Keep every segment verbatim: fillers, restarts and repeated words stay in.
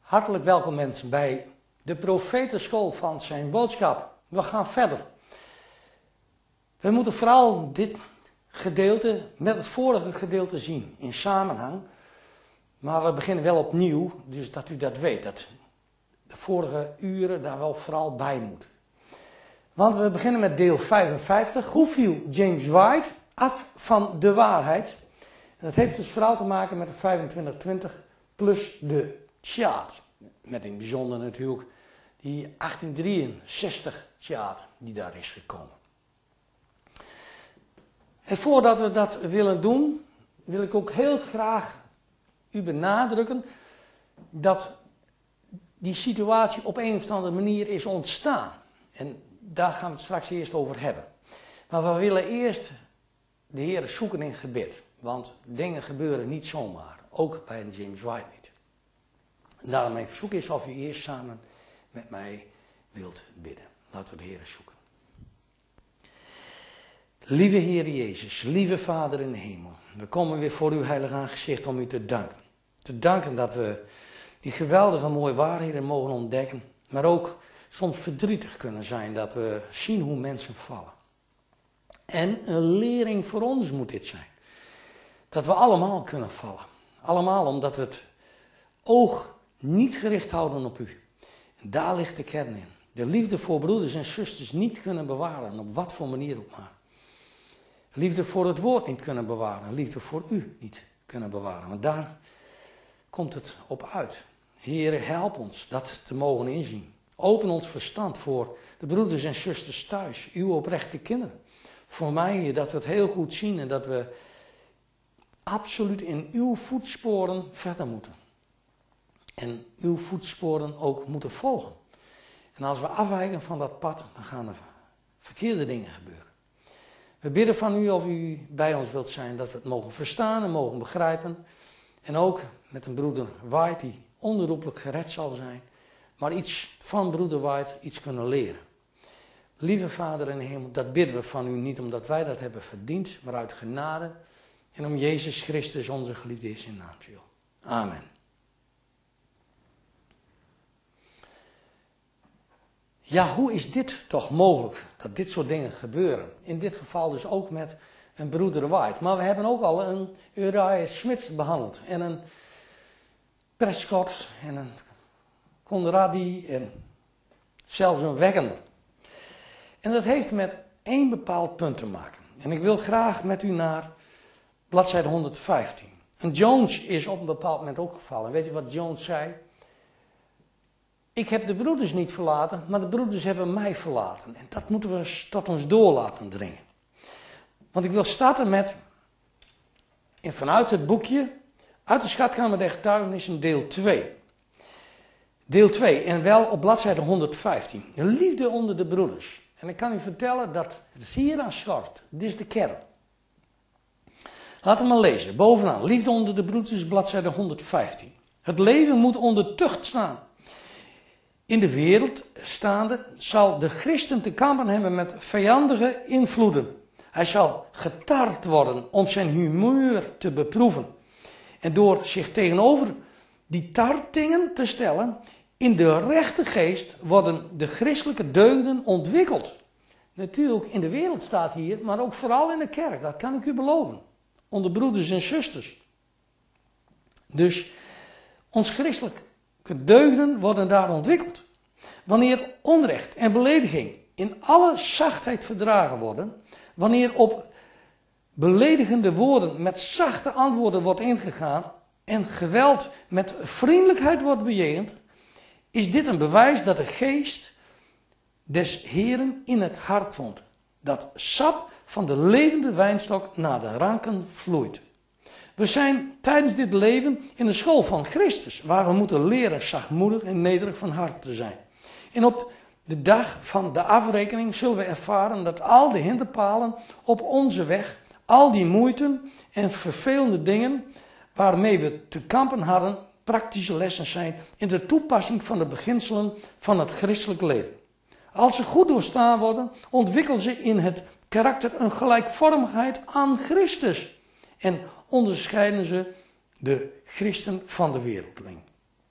Hartelijk welkom mensen bij de Profetenschool van Zijn Boodschap. We gaan verder. We moeten vooral dit gedeelte met het vorige gedeelte zien in samenhang. Maar we beginnen wel opnieuw, dus dat u dat weet, dat de vorige uren daar wel vooral bij moeten. Want we beginnen met deel vijfenvijftig. Hoe viel James White af van de waarheid? En dat heeft dus vooral te maken met de vijfentwintig twintig plus de chart. Met in het bijzonder natuurlijk die achttien drieënzestig chart die daar is gekomen. En voordat we dat willen doen, wil ik ook heel graag u benadrukken dat die situatie op een of andere manier is ontstaan. En daar gaan we het straks eerst over hebben. Maar we willen eerst de Heer zoeken in gebed. Want dingen gebeuren niet zomaar. Ook bij een James White niet. En daarom mijn verzoek is of u eerst samen met mij wilt bidden. Laten we de Heer zoeken. Lieve Heer Jezus, lieve Vader in de hemel. We komen weer voor uw heilig aangezicht om u te danken. Te danken dat we die geweldige mooie waarheden mogen ontdekken. Maar ook soms verdrietig kunnen zijn dat we zien hoe mensen vallen. En een lering voor ons moet dit zijn. Dat we allemaal kunnen vallen. Allemaal omdat we het oog niet gericht houden op u. En daar ligt de kern in. De liefde voor broeders en zusters niet kunnen bewaren. Op wat voor manier ook maar. Liefde voor het woord niet kunnen bewaren. Liefde voor u niet kunnen bewaren. Want daar komt het op uit. Heere, help ons dat te mogen inzien. Open ons verstand voor de broeders en zusters thuis. Uw oprechte kinderen. Voor mij, Heer, dat we het heel goed zien en dat we absoluut in uw voetsporen verder moeten. En uw voetsporen ook moeten volgen. En als we afwijken van dat pad, dan gaan er verkeerde dingen gebeuren. We bidden van u of u bij ons wilt zijn, dat we het mogen verstaan en mogen begrijpen. En ook met een broeder White die onherroepelijk gered zal zijn. Maar iets van broeder White, iets kunnen leren. Lieve Vader in de hemel, dat bidden we van u niet omdat wij dat hebben verdiend, maar uit genade. En om Jezus Christus onze geliefde is in naam wil. Amen. Ja, hoe is dit toch mogelijk, dat dit soort dingen gebeuren? In dit geval dus ook met een broeder White. Maar we hebben ook al een Uriah Smith behandeld. En een Prescott en een Conradi en zelfs een Wegener. En dat heeft met één bepaald punt te maken. En ik wil graag met u naar bladzijde honderdvijftien. En Jones is op een bepaald moment ook gevallen. Weet je wat Jones zei? Ik heb de broeders niet verlaten, maar de broeders hebben mij verlaten. En dat moeten we tot ons door laten dringen. Want ik wil starten met, en vanuit het boekje, uit de Schatkamer der Getuigenissen, deel twee. Deel twee, en wel op bladzijde honderdvijftien. Liefde onder de broeders. En ik kan u vertellen dat het hier aan schort. Dit is de kern. Laten we maar lezen. Bovenaan, liefde onder de broeders, bladzijde honderdvijftien. Het leven moet onder tucht staan. In de wereld staande zal de christen te kampen hebben met vijandige invloeden. Hij zal getart worden om zijn humeur te beproeven. En door zich tegenover die tartingen te stellen, in de rechte geest worden de christelijke deugden ontwikkeld. Natuurlijk in de wereld staat hier, maar ook vooral in de kerk, dat kan ik u beloven. Onder broeders en zusters. Dus ons christelijke deugden worden daar ontwikkeld. Wanneer onrecht en belediging in alle zachtheid verdragen worden, wanneer op beledigende woorden met zachte antwoorden wordt ingegaan en geweld met vriendelijkheid wordt bejegend, is dit een bewijs dat de geest des Heeren in het hart woont. Dat sap van de levende wijnstok naar de ranken vloeit. We zijn tijdens dit leven in de school van Christus, waar we moeten leren zachtmoedig en nederig van hart te zijn. En op de dag van de afrekening zullen we ervaren dat al de hinderpalen op onze weg, al die moeite en vervelende dingen waarmee we te kampen hadden, praktische lessen zijn in de toepassing van de beginselen van het christelijk leven. Als ze goed doorstaan worden, ontwikkelen ze in het karakter een gelijkvormigheid aan Christus. En onderscheiden ze de christen van de wereldling.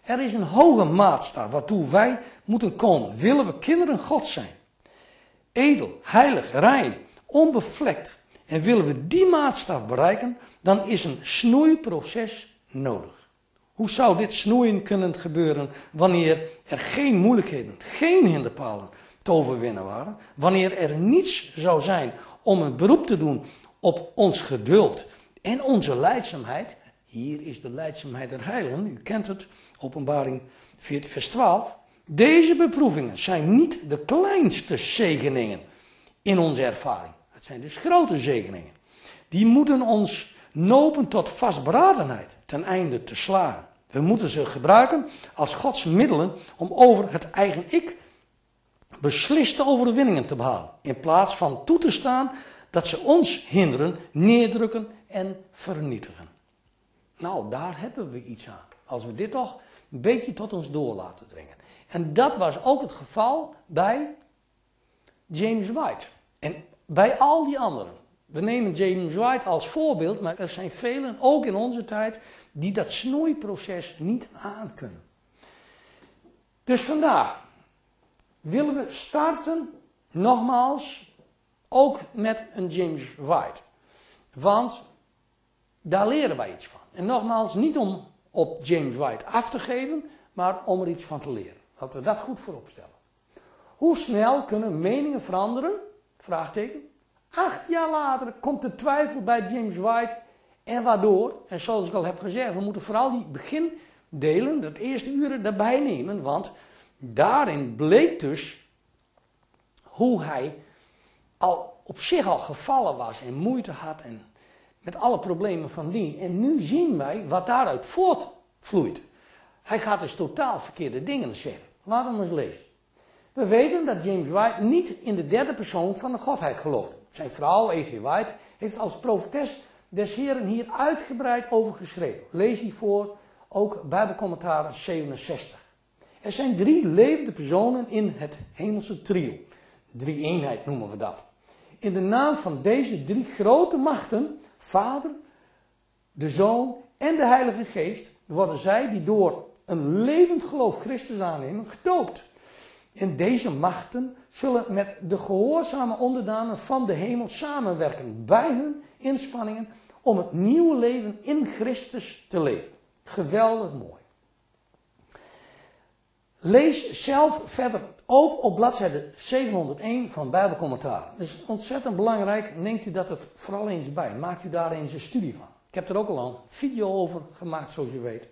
Er is een hoge maatstaf waartoe wij moeten komen. Willen we kinderen Gods zijn? Edel, heilig, rein, onbevlekt. En willen we die maatstaf bereiken, dan is een snoeiproces nodig. Hoe zou dit snoeien kunnen gebeuren wanneer er geen moeilijkheden, geen hinderpalen te overwinnen waren? Wanneer er niets zou zijn om een beroep te doen op ons geduld en onze lijdzaamheid. Hier is de lijdzaamheid der heiligen, u kent het, Openbaring veertien vers twaalf. Deze beproevingen zijn niet de kleinste zegeningen in onze ervaring. Het zijn dus grote zegeningen. Die moeten ons nopen tot vastberadenheid ten einde te slagen. We moeten ze gebruiken als Gods middelen om over het eigen ik besliste overwinningen te behalen. In plaats van toe te staan dat ze ons hinderen, neerdrukken en vernietigen. Nou, daar hebben we iets aan. Als we dit toch een beetje tot ons door laten dringen. En dat was ook het geval bij James White. En bij al die anderen. We nemen James White als voorbeeld, maar er zijn velen, ook in onze tijd, die dat snoeiproces niet aankunnen. Dus vandaag willen we starten, nogmaals, ook met een James White. Want daar leren wij iets van. En nogmaals, niet om op James White af te geven, maar om er iets van te leren. Laten we dat goed voorop stellen. Hoe snel kunnen meningen veranderen? Vraagteken. Acht jaar later komt de twijfel bij James White. En waardoor? En zoals ik al heb gezegd, we moeten vooral die begindelen, dat eerste uren, daarbij nemen. Want daarin bleek dus hoe hij al op zich al gevallen was en moeite had en met alle problemen van dien. En nu zien wij wat daaruit voortvloeit. Hij gaat dus totaal verkeerde dingen zeggen. Laten we eens lezen. We weten dat James White niet in de derde persoon van de Godheid geloofde. Zijn vrouw, E G White, heeft als profetes des Heren hier uitgebreid over geschreven. Lees hiervoor ook Bijbelcommentaren zevenenzestig. Er zijn drie levende personen in het hemelse trio. Drie eenheid noemen we dat. In de naam van deze drie grote machten, Vader, de Zoon en de Heilige Geest, worden zij die door een levend geloof Christus aannemen, gedoopt. En deze machten zullen met de gehoorzame onderdanen van de hemel samenwerken bij hun inspanningen om het nieuwe leven in Christus te leven. Geweldig mooi. Lees zelf verder, ook op bladzijde zevenhonderdéén van Bijbelcommentaren. Dat is ontzettend belangrijk, neemt u dat het vooral eens bij. Maakt u daar eens een studie van. Ik heb er ook al een video over gemaakt, zoals u weet.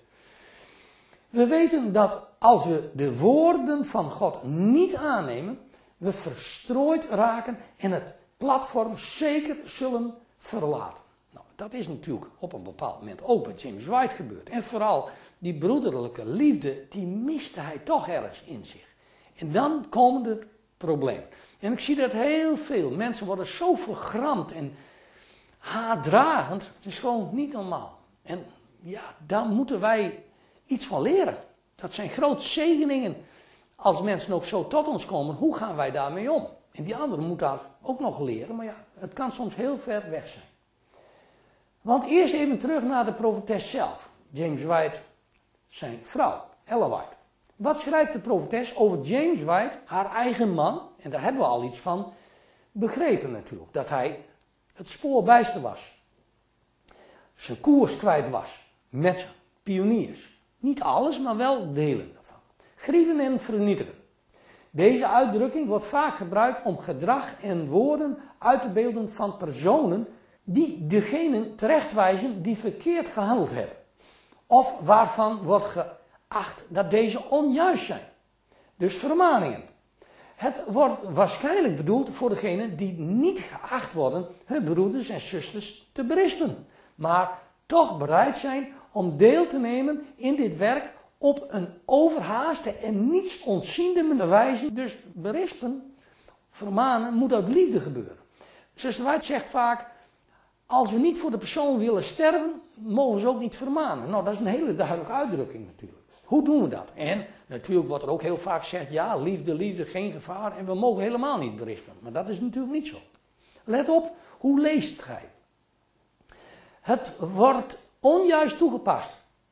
We weten dat als we de woorden van God niet aannemen, we verstrooid raken en het platform zeker zullen verlaten. Nou, dat is natuurlijk op een bepaald moment ook bij James White gebeurd. En vooral die broederlijke liefde, die miste hij toch ergens in zich. En dan komen er problemen. En ik zie dat heel veel mensen worden zo vergramd en haatdragend. Het is gewoon niet normaal. En ja, daar moeten wij iets van leren. Dat zijn grote zegeningen. Als mensen ook zo tot ons komen, hoe gaan wij daarmee om? En die anderen moeten daar ook nog leren, maar ja, het kan soms heel ver weg zijn. Want eerst even terug naar de profetes zelf. James White, zijn vrouw, Ellen White. Wat schrijft de profetes over James White, haar eigen man? En daar hebben we al iets van begrepen natuurlijk. Dat hij het spoor bijster was. Zijn koers kwijt was. Met pioniers. Niet alles, maar wel delen daarvan. Grieven en vernietigen. Deze uitdrukking wordt vaak gebruikt om gedrag en woorden uit te beelden van personen die degenen terechtwijzen die verkeerd gehandeld hebben. Of waarvan wordt geacht dat deze onjuist zijn. Dus vermaningen. Het wordt waarschijnlijk bedoeld voor degenen die niet geacht worden hun broeders en zusters te berispen. Maar toch bereid zijn om deel te nemen in dit werk op een overhaaste en niets ontziende wijze. Dus berispen, vermanen, moet uit liefde gebeuren. Zuster White zegt vaak, als we niet voor de persoon willen sterven, mogen we ze ook niet vermanen. Nou, dat is een hele duidelijke uitdrukking natuurlijk. Hoe doen we dat? En natuurlijk wordt er ook heel vaak gezegd, ja, liefde, liefde, geen gevaar. En we mogen helemaal niet berispen. Maar dat is natuurlijk niet zo. Let op, hoe leest gij? Het wordt onjuist toegepast.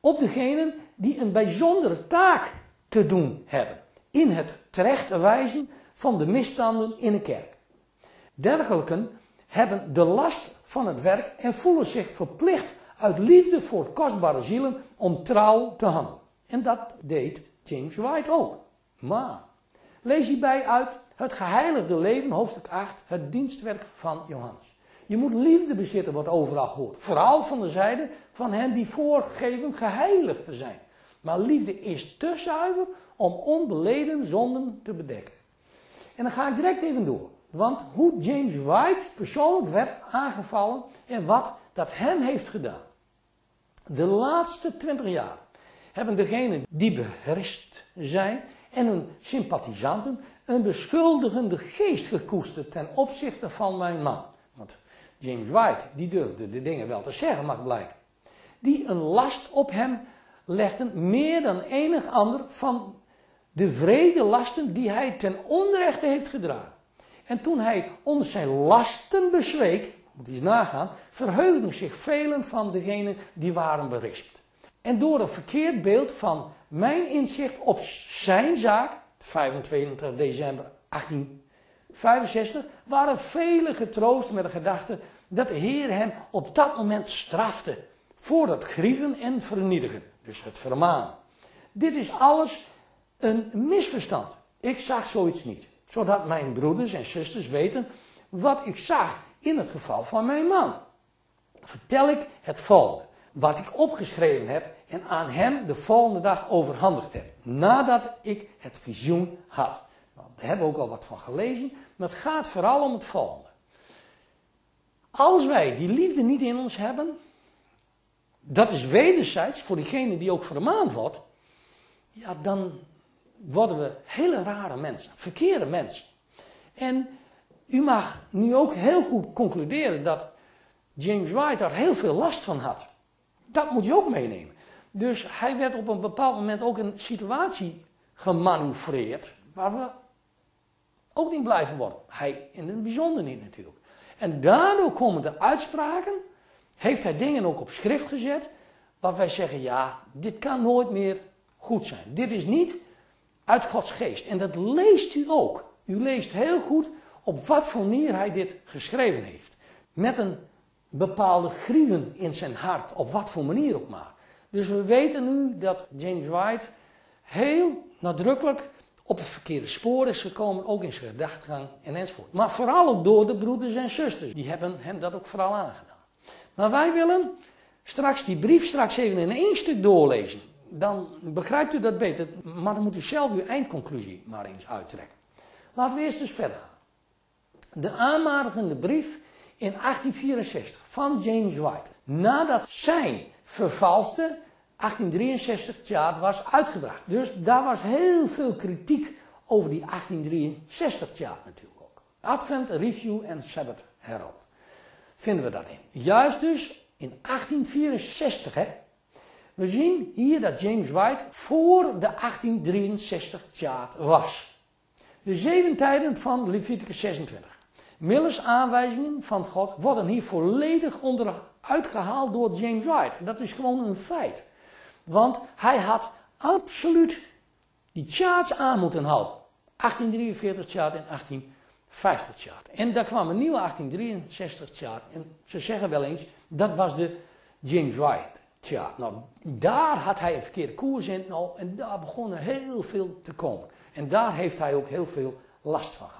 op degenen die een bijzondere taak te doen hebben. In het terechtwijzen van de misstanden in de kerk. Dergelijken hebben de last van het werk en voelen zich verplicht uit liefde voor kostbare zielen om trouw te handelen. En dat deed James White ook. Maar, lees hierbij uit het geheiligde leven, hoofdstuk acht, het dienstwerk van Johannes. Je moet liefde bezitten, wat overal gehoord. Vooral van de zijde van hen die voorgeven geheiligd te zijn. Maar liefde is te zuiver om onbeleden zonden te bedekken. En dan ga ik direct even door. Want hoe James White persoonlijk werd aangevallen en wat dat hem heeft gedaan. De laatste twintig jaar hebben degenen die beheerst zijn en hun sympathisanten een beschuldigende geest gekoesterd ten opzichte van mijn man. Want James White, die durfde de dingen wel te zeggen, mag blijken. Die een last op hem legden, meer dan enig ander van de wrede lasten die hij ten onrechte heeft gedragen. En toen hij onder zijn lasten bezweek, moet je eens nagaan, verheugden zich velen van degenen die waren berispt. En door een verkeerd beeld van mijn inzicht op zijn zaak, vijfentwintig december achttienvijfenzestig, waren velen getroost met de gedachte dat de Heer hem op dat moment strafte voor het grieven en vernietigen, dus het vermanen. Dit is alles een misverstand. Ik zag zoiets niet, zodat mijn broeders en zusters weten wat ik zag in het geval van mijn man. Vertel ik het volgende, wat ik opgeschreven heb en aan hem de volgende dag overhandigd heb, nadat ik het visioen had. Nou, daar hebben we ook al wat van gelezen, maar het gaat vooral om het volgende. Als wij die liefde niet in ons hebben, dat is wederzijds voor diegene die ook vermaand wordt, ja, dan worden we hele rare mensen, verkeerde mensen. En u mag nu ook heel goed concluderen dat James White daar heel veel last van had. Dat moet je ook meenemen. Dus hij werd op een bepaald moment ook in een situatie gemanoeuvreerd waar we ook niet blijven worden. Hij in het bijzonder niet natuurlijk. En daardoor komen de uitspraken, heeft hij dingen ook op schrift gezet, waar wij zeggen, ja, dit kan nooit meer goed zijn. Dit is niet uit Gods geest. En dat leest u ook. U leest heel goed op wat voor manier hij dit geschreven heeft. Met een bepaalde grieven in zijn hart, op wat voor manier ook maar. Dus we weten nu dat James White heel nadrukkelijk op het verkeerde spoor is gekomen, ook in zijn gedachtegang en enzovoort. Maar vooral ook door de broeders en zusters, die hebben hem dat ook vooral aangedaan. Maar wij willen straks die brief straks even in één stuk doorlezen. Dan begrijpt u dat beter, maar dan moet u zelf uw eindconclusie maar eens uittrekken. Laten we eerst eens verder gaan. De aanmatigende brief in achttien vierenzestig van James White, nadat zijn vervalste achttien drieënzestig chart was uitgebracht. Dus daar was heel veel kritiek over die achttien drieënzestig chart natuurlijk ook. Advent, Review en Sabbath Herald. Vinden we dat in. Juist dus in achttien vierenzestig, hè. We zien hier dat James White voor de achttien drieënzestig chart was. De zeven tijden van Leviticus zesentwintig. Millers aanwijzingen van God worden hier volledig onderuit gehaald door James White. Dat is gewoon een feit. Want hij had absoluut die charts aan moeten houden. achttien drieënveertig chart en achttien vijftig chart. En daar kwam een nieuwe achttien drieënzestig chart. En ze zeggen wel eens, dat was de James White chart. Nou, daar had hij een verkeerde koers in. Nou, en daar begon er heel veel te komen. En daar heeft hij ook heel veel last van gehad.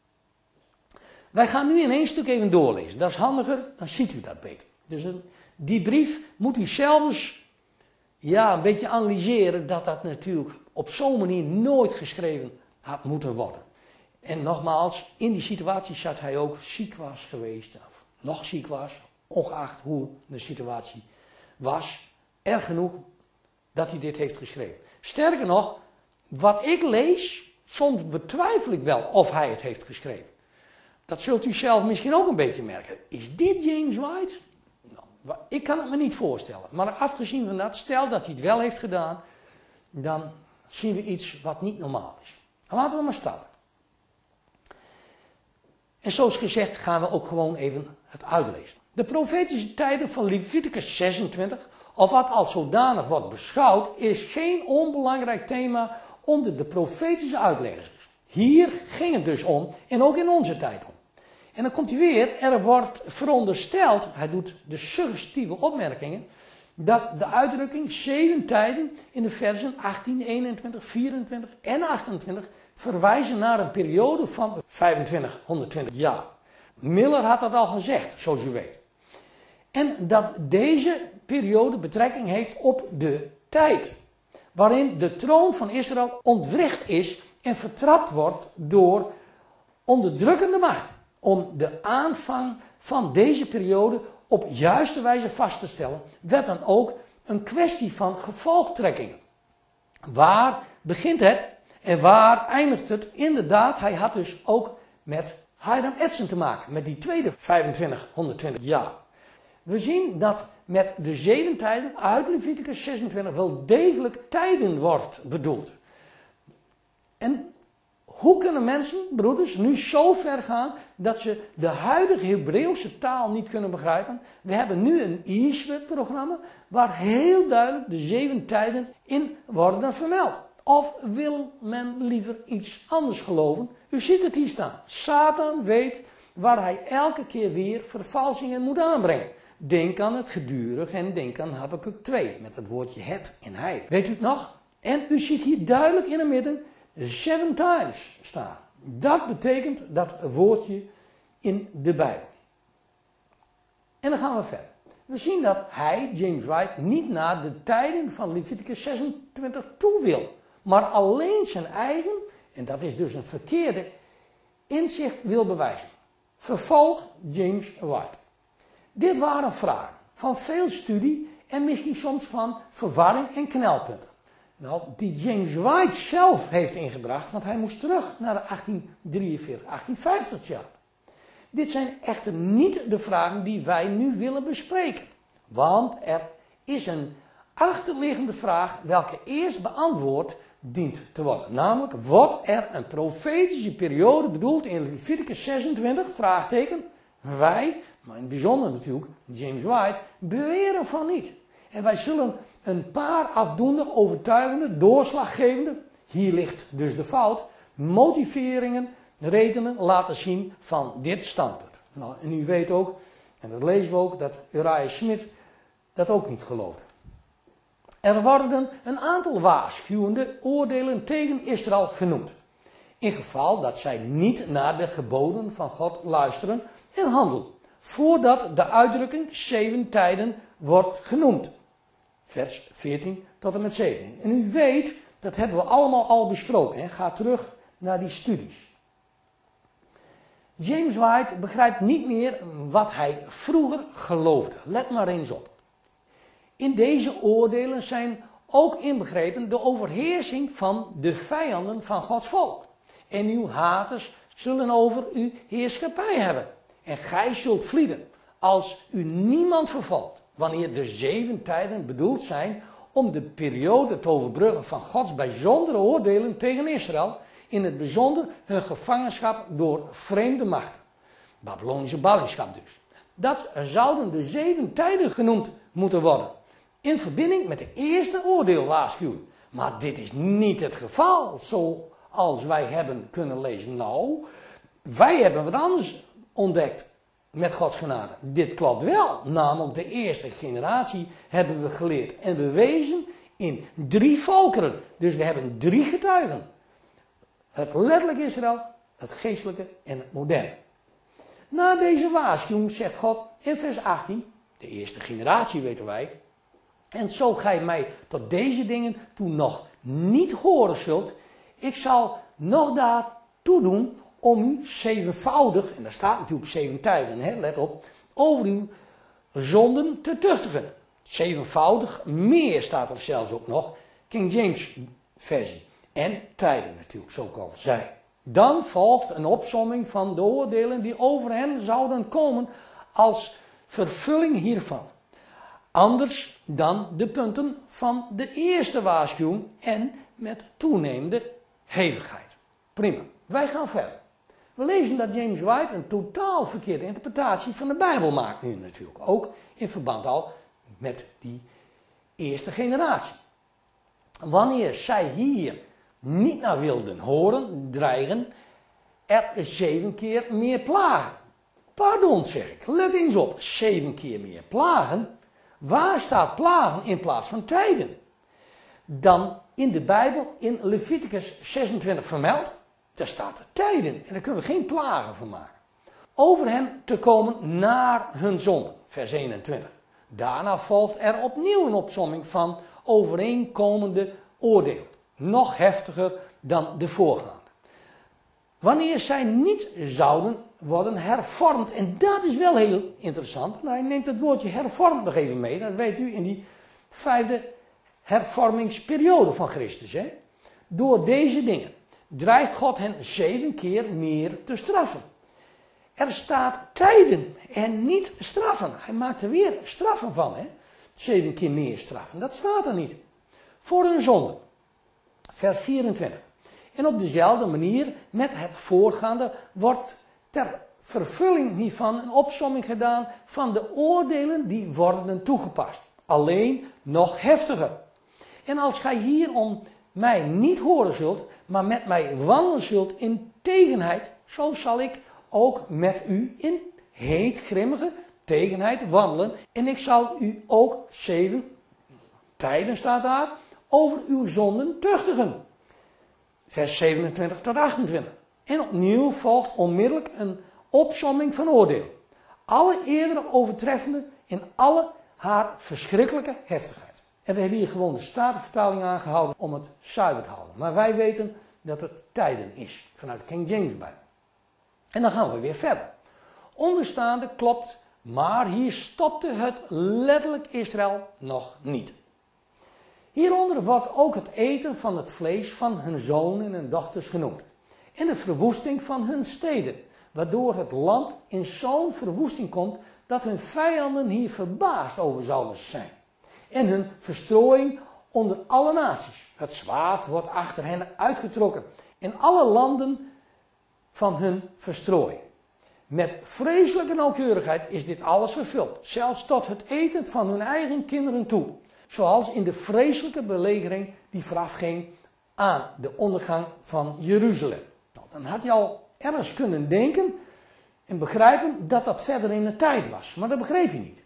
Wij gaan nu in één stuk even doorlezen. Dat is handiger, dan ziet u dat beter. Dus die brief moet u zelfs ja, een beetje analyseren dat dat natuurlijk op zo'n manier nooit geschreven had moeten worden. En nogmaals, in die situatie zat hij ook ziek was geweest, of nog ziek was, ongeacht hoe de situatie was. Erg genoeg dat hij dit heeft geschreven. Sterker nog, wat ik lees, soms betwijfel ik wel of hij het heeft geschreven. Dat zult u zelf misschien ook een beetje merken. Is dit James White? Nou, ik kan het me niet voorstellen. Maar afgezien van dat, stel dat hij het wel heeft gedaan, dan zien we iets wat niet normaal is. Laten we maar starten. En zoals gezegd gaan we ook gewoon even het uitlezen. De profetische tijden van Leviticus zesentwintig, of wat als zodanig wordt beschouwd, is geen onbelangrijk thema onder de profetische uitleggers. Hier ging het dus om, en ook in onze tijd om. En dan komt hij weer, er wordt verondersteld, hij doet de suggestieve opmerkingen, dat de uitdrukking zeven tijden in de versen achttien, eenentwintig, vierentwintig en achtentwintig verwijzen naar een periode van vijfentwintighonderdtwintig jaar. Miller had dat al gezegd, zoals u weet. En dat deze periode betrekking heeft op de tijd, waarin de troon van Israël ontwricht is en vertrapt wordt door onderdrukkende macht. Om de aanvang van deze periode op juiste wijze vast te stellen, werd dan ook een kwestie van gevolgtrekking. Waar begint het en waar eindigt het? Inderdaad, hij had dus ook met Hiram Edson te maken, met die tweede vijfentwintighonderdtwintig jaar. We zien dat met de zeven tijden uit Leviticus zesentwintig wel degelijk tijden wordt bedoeld. En hoe kunnen mensen, broeders, nu zo ver gaan dat ze de huidige Hebreeuwse taal niet kunnen begrijpen? We hebben nu een E S W I T-programma waar heel duidelijk de zeven tijden in worden vermeld. Of wil men liever iets anders geloven? U ziet het hier staan. Satan weet waar hij elke keer weer vervalsingen moet aanbrengen. Denk aan het gedurig en denk aan Habakuk twee met het woordje het en hij. Weet u het nog? En u ziet hier duidelijk in het midden seven times staan. Dat betekent dat woordje in de Bijbel. En dan gaan we verder. We zien dat hij, James White, niet naar de tijden van Leviticus zesentwintig toe wil, maar alleen zijn eigen, en dat is dus een verkeerde, inzicht wil bewijzen. Vervolg James White. Dit waren vragen van veel studie en misschien soms van verwarring en knelpunten. Nou, die James White zelf heeft ingebracht, want hij moest terug naar de achttien drieënveertig, achttien vijftig jaar. Dit zijn echter niet de vragen die wij nu willen bespreken. Want er is een achterliggende vraag welke eerst beantwoord dient te worden. Namelijk, wordt er een profetische periode bedoeld in Leviticus zesentwintig? Vraagteken. Wij, maar in het bijzonder natuurlijk James White, beweren van niet. En wij zullen een paar afdoende, overtuigende, doorslaggevende, hier ligt dus de fout, motiveringen, redenen laten zien van dit standpunt. Nou, en u weet ook, en dat lezen we ook, dat Uriah Smith dat ook niet geloofde. Er worden een aantal waarschuwende oordelen tegen Israël genoemd. In geval dat zij niet naar de geboden van God luisteren en handelen. Voordat de uitdrukking zeven tijden wordt genoemd. Vers veertien tot en met zeventien. En u weet, dat hebben we allemaal al besproken. Hè? Ga terug naar die studies. James White begrijpt niet meer wat hij vroeger geloofde. Let maar eens op. In deze oordelen zijn ook inbegrepen de overheersing van de vijanden van Gods volk. En uw haters zullen over uw heerschappij hebben. En gij zult vlieden als u niemand vervolgt. Wanneer de zeven tijden bedoeld zijn om de periode te overbruggen van Gods bijzondere oordelen tegen Israël. In het bijzonder hun gevangenschap door vreemde machten. Babylonische ballingschap dus. Dat zouden de zeven tijden genoemd moeten worden. In verbinding met de eerste oordeelwaarschuwing. Maar dit is niet het geval zoals wij hebben kunnen lezen. Nou, wij hebben wat anders ontdekt met Gods genade. Dit klopt wel. Namelijk de eerste generatie hebben we geleerd en bewezen in drie volkeren. Dus we hebben drie getuigen. Het letterlijk Israël, het geestelijke en het moderne. Na deze waarschuwing zegt God in vers achttien, de eerste generatie weten wij, en zo gij mij tot deze dingen toen nog niet horen zult, ik zal nog daartoe doen om u zevenvoudig, en daar staat natuurlijk zeven tijden, hè, let op, over uw zonden te tuchtigen. Zevenvoudig, meer staat er zelfs ook nog, King James versie. En tijden natuurlijk, zo ik al zei. Dan volgt een opsomming van de oordelen die over hen zouden komen als vervulling hiervan. Anders dan de punten van de eerste waarschuwing en met toenemende hevigheid. Prima, wij gaan verder. We lezen dat James White een totaal verkeerde interpretatie van de Bijbel maakt nu natuurlijk. Ook in verband al met die eerste generatie. Wanneer zij hier niet naar wilden horen, dreigen er zeven keer meer plagen. Pardon zeg ik, let eens op, zeven keer meer plagen. Waar staat plagen in plaats van tijden? Dan in de Bijbel in Leviticus zesentwintig vermeld, daar staat er tijden en daar kunnen we geen plagen van maken. Over hen te komen naar hun zonden, vers eenentwintig. Daarna volgt er opnieuw een opsomming van overeenkomende oordeel. Nog heftiger dan de voorgaande. Wanneer zij niet zouden worden hervormd. En dat is wel heel interessant. Nou, hij neemt het woordje hervormd nog even mee. Dat weet u in die vijfde hervormingsperiode van Christus. Hè? Door deze dingen dreigt God hen zeven keer meer te straffen. Er staat tijden en niet straffen. Hij maakt er weer straffen van. Hè? Zeven keer meer straffen. Dat staat er niet. Voor hun zonde. Vers vierentwintig. En op dezelfde manier met het voorgaande wordt ter vervulling hiervan een opsomming gedaan van de oordelen die worden toegepast. Alleen nog heftiger. En als gij hierom mij niet horen zult, maar met mij wandelen zult in tegenheid, zo zal ik ook met u in heetgrimmige tegenheid wandelen. En ik zal u ook zeven tijden, staat daar, over uw zonden tuchtigen. Vers zevenentwintig tot achtentwintig. En opnieuw volgt onmiddellijk een opsomming van oordeel. Alle eerdere overtreffende in alle haar verschrikkelijke heftigheid. En we hebben hier gewoon de Statenvertaling aangehouden om het zuiver te houden. Maar wij weten dat het tijden is, vanuit de King James Bijbel. En dan gaan we weer verder. Onderstaande klopt, maar hier stopte het letterlijk Israël nog niet. Hieronder wordt ook het eten van het vlees van hun zonen en dochters genoemd. En de verwoesting van hun steden, waardoor het land in zo'n verwoesting komt dat hun vijanden hier verbaasd over zouden zijn. En hun verstrooiing onder alle naties. Het zwaard wordt achter hen uitgetrokken in alle landen van hun verstrooiing. Met vreselijke nauwkeurigheid is dit alles vervuld, zelfs tot het eten van hun eigen kinderen toe. Zoals in de vreselijke belegering die voorafging aan de ondergang van Jeruzalem. Nou, dan had je al ergens kunnen denken en begrijpen dat dat verder in de tijd was. Maar dat begreep je niet.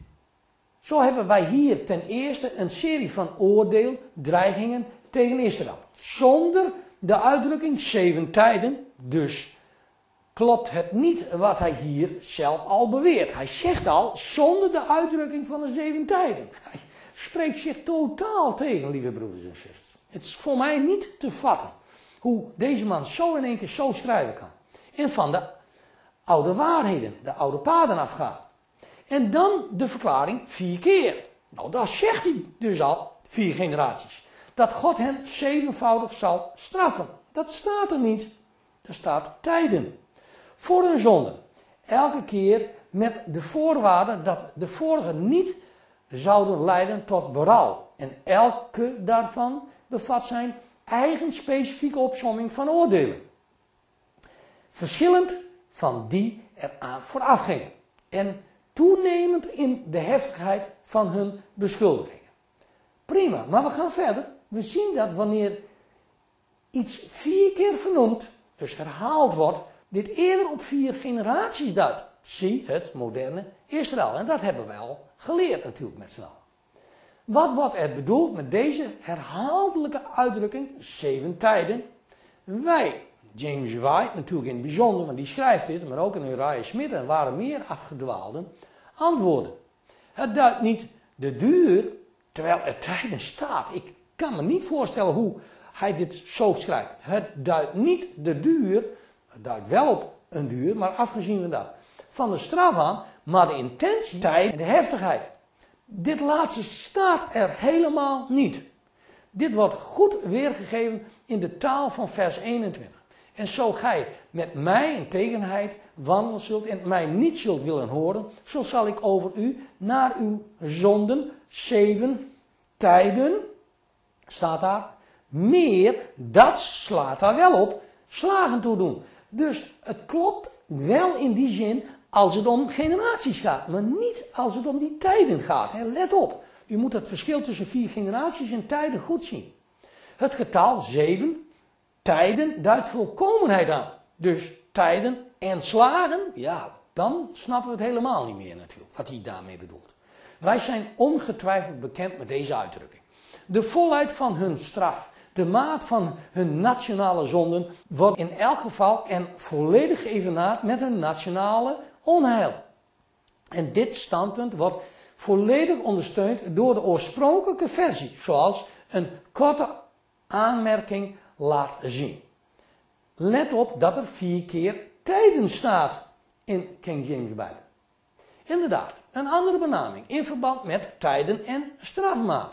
Zo hebben wij hier ten eerste een serie van oordeel, dreigingen tegen Israël. Zonder de uitdrukking zeven tijden, dus klopt het niet wat hij hier zelf al beweert. Hij zegt al, zonder de uitdrukking van de zeven tijden. Hij spreekt zich totaal tegen, lieve broeders en zusters. Het is voor mij niet te vatten hoe deze man zo in één keer zo schrijven kan. En van de oude waarheden, de oude paden afgaat. En dan de verklaring vier keer. Nou, dat zegt hij dus al, vier generaties. Dat God hen zevenvoudig zal straffen. Dat staat er niet. Er staat tijden. Voor hun zonde. Elke keer met de voorwaarde dat de vorige niet zouden leiden tot berouw. En elke daarvan bevat zijn eigen specifieke opsomming van oordelen. Verschillend van die eraan vooraf gingen. En toenemend in de heftigheid van hun beschuldigingen. Prima, maar we gaan verder. We zien dat wanneer iets vier keer vernoemd, dus herhaald wordt, dit eerder op vier generaties duidt. Zie het moderne Israël. En dat hebben wij al geleerd natuurlijk met z'n allen. Wat wordt er bedoeld met deze herhaaldelijke uitdrukking, zeven tijden? Wij, James White natuurlijk in het bijzonder, want die schrijft dit, maar ook in Uriah Smith en waren meer afgedwaalden, antwoorden. Het duidt niet de duur, terwijl er tijden staat. Ik kan me niet voorstellen hoe hij dit zo schrijft. Het duidt niet de duur, het duidt wel op een duur, maar afgezien van dat, van de straf aan, maar de intensiteit en de heftigheid. Dit laatste staat er helemaal niet. Dit wordt goed weergegeven in de taal van vers eenentwintig. En zo gij met mij in tegenheid wandelen zult en mij niet zult willen horen, zo zal ik over u naar uw zonden zeven tijden, staat daar, meer, dat slaat daar wel op, slagen toe doen. Dus het klopt wel in die zin als het om generaties gaat, maar niet als het om die tijden gaat. He, let op, u moet het verschil tussen vier generaties en tijden goed zien. Het getal zeven, tijden, duidt volkomenheid aan. Dus tijden en slagen, ja, dan snappen we het helemaal niet meer natuurlijk, wat hij daarmee bedoelt. Wij zijn ongetwijfeld bekend met deze uitdrukking. De volheid van hun straf, de maat van hun nationale zonden, wordt in elk geval en volledig geëvenaard met hun nationale onheil. En dit standpunt wordt volledig ondersteund door de oorspronkelijke versie, zoals een korte aanmerking laat zien. Let op dat er vier keer tijden staat in King James Bijbel. Inderdaad, een andere benaming in verband met tijden en strafmaat.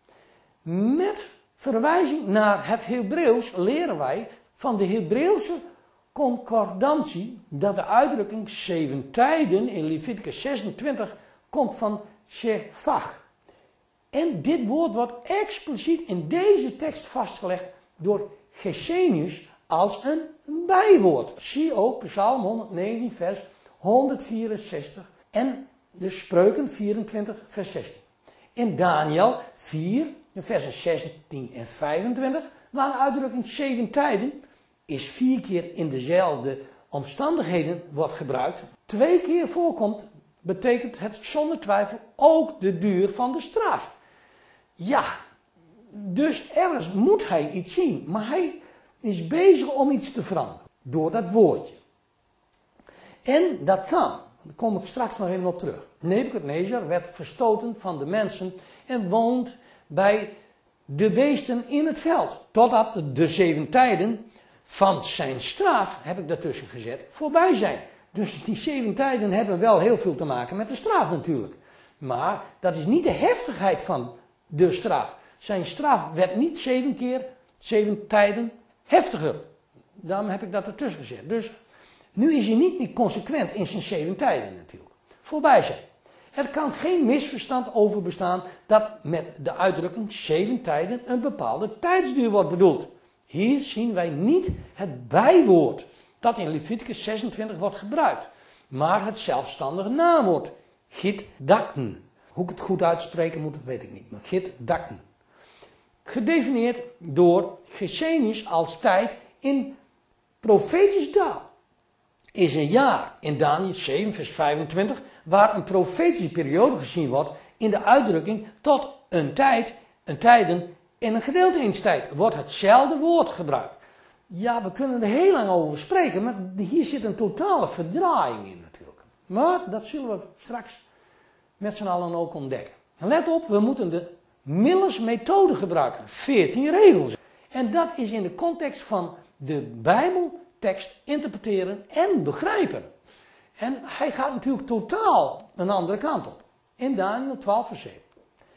Met verwijzing naar het Hebreeuws leren wij van de Hebreeuwse concordantie dat de uitdrukking zeven tijden in Leviticus zesentwintig komt van shefach. En dit woord wordt expliciet in deze tekst vastgelegd door Gesenius als een bijwoord. Zie ook Psalm honderdnegentien vers honderdvierenzestig en de Spreuken vierentwintig vers zestien. In Daniel vier, versen zestien en vijfentwintig, waar de uitdrukking zeven tijden is vier keer in dezelfde omstandigheden wordt gebruikt, twee keer voorkomt, betekent het zonder twijfel ook de duur van de straf. Ja, dus ergens moet hij iets zien, maar hij is bezig om iets te veranderen door dat woordje. En dat kan, daar kom ik straks nog even op terug. Nebukadnezar werd verstoten van de mensen en woont bij de beesten in het veld. Totdat de zeven tijden van zijn straf, heb ik daartussen gezet, voorbij zijn. Dus die zeven tijden hebben wel heel veel te maken met de straf natuurlijk. Maar dat is niet de heftigheid van de straf. Zijn straf werd niet zeven keer, zeven tijden heftiger. Daarom heb ik dat ertussen gezet. Dus nu is hij niet meer consequent in zijn zeven tijden natuurlijk. Voorbij zijn. Er kan geen misverstand over bestaan dat met de uitdrukking zeven tijden een bepaalde tijdsduur wordt bedoeld. Hier zien wij niet het bijwoord dat in Leviticus zesentwintig wordt gebruikt, maar het zelfstandige naamwoord, gitdaken. Hoe ik het goed uitspreken moet, weet ik niet, maar gitdaken. Gedefinieerd door Gesenius als tijd in profetische taal. Is een jaar in Daniel zeven vers vijfentwintig, waar een profetische periode gezien wordt in de uitdrukking tot een tijd, een tijden en een gedeelte eens tijd, wordt hetzelfde woord gebruikt. Ja, we kunnen er heel lang over spreken, maar hier zit een totale verdraaiing in natuurlijk. Maar dat zullen we straks met z'n allen ook ontdekken. Let op, we moeten de Millers methode gebruiken, veertien regels. En dat is in de context van de Bijbeltekst interpreteren en begrijpen. En hij gaat natuurlijk totaal een andere kant op. In Daniel twaalf vers zeven.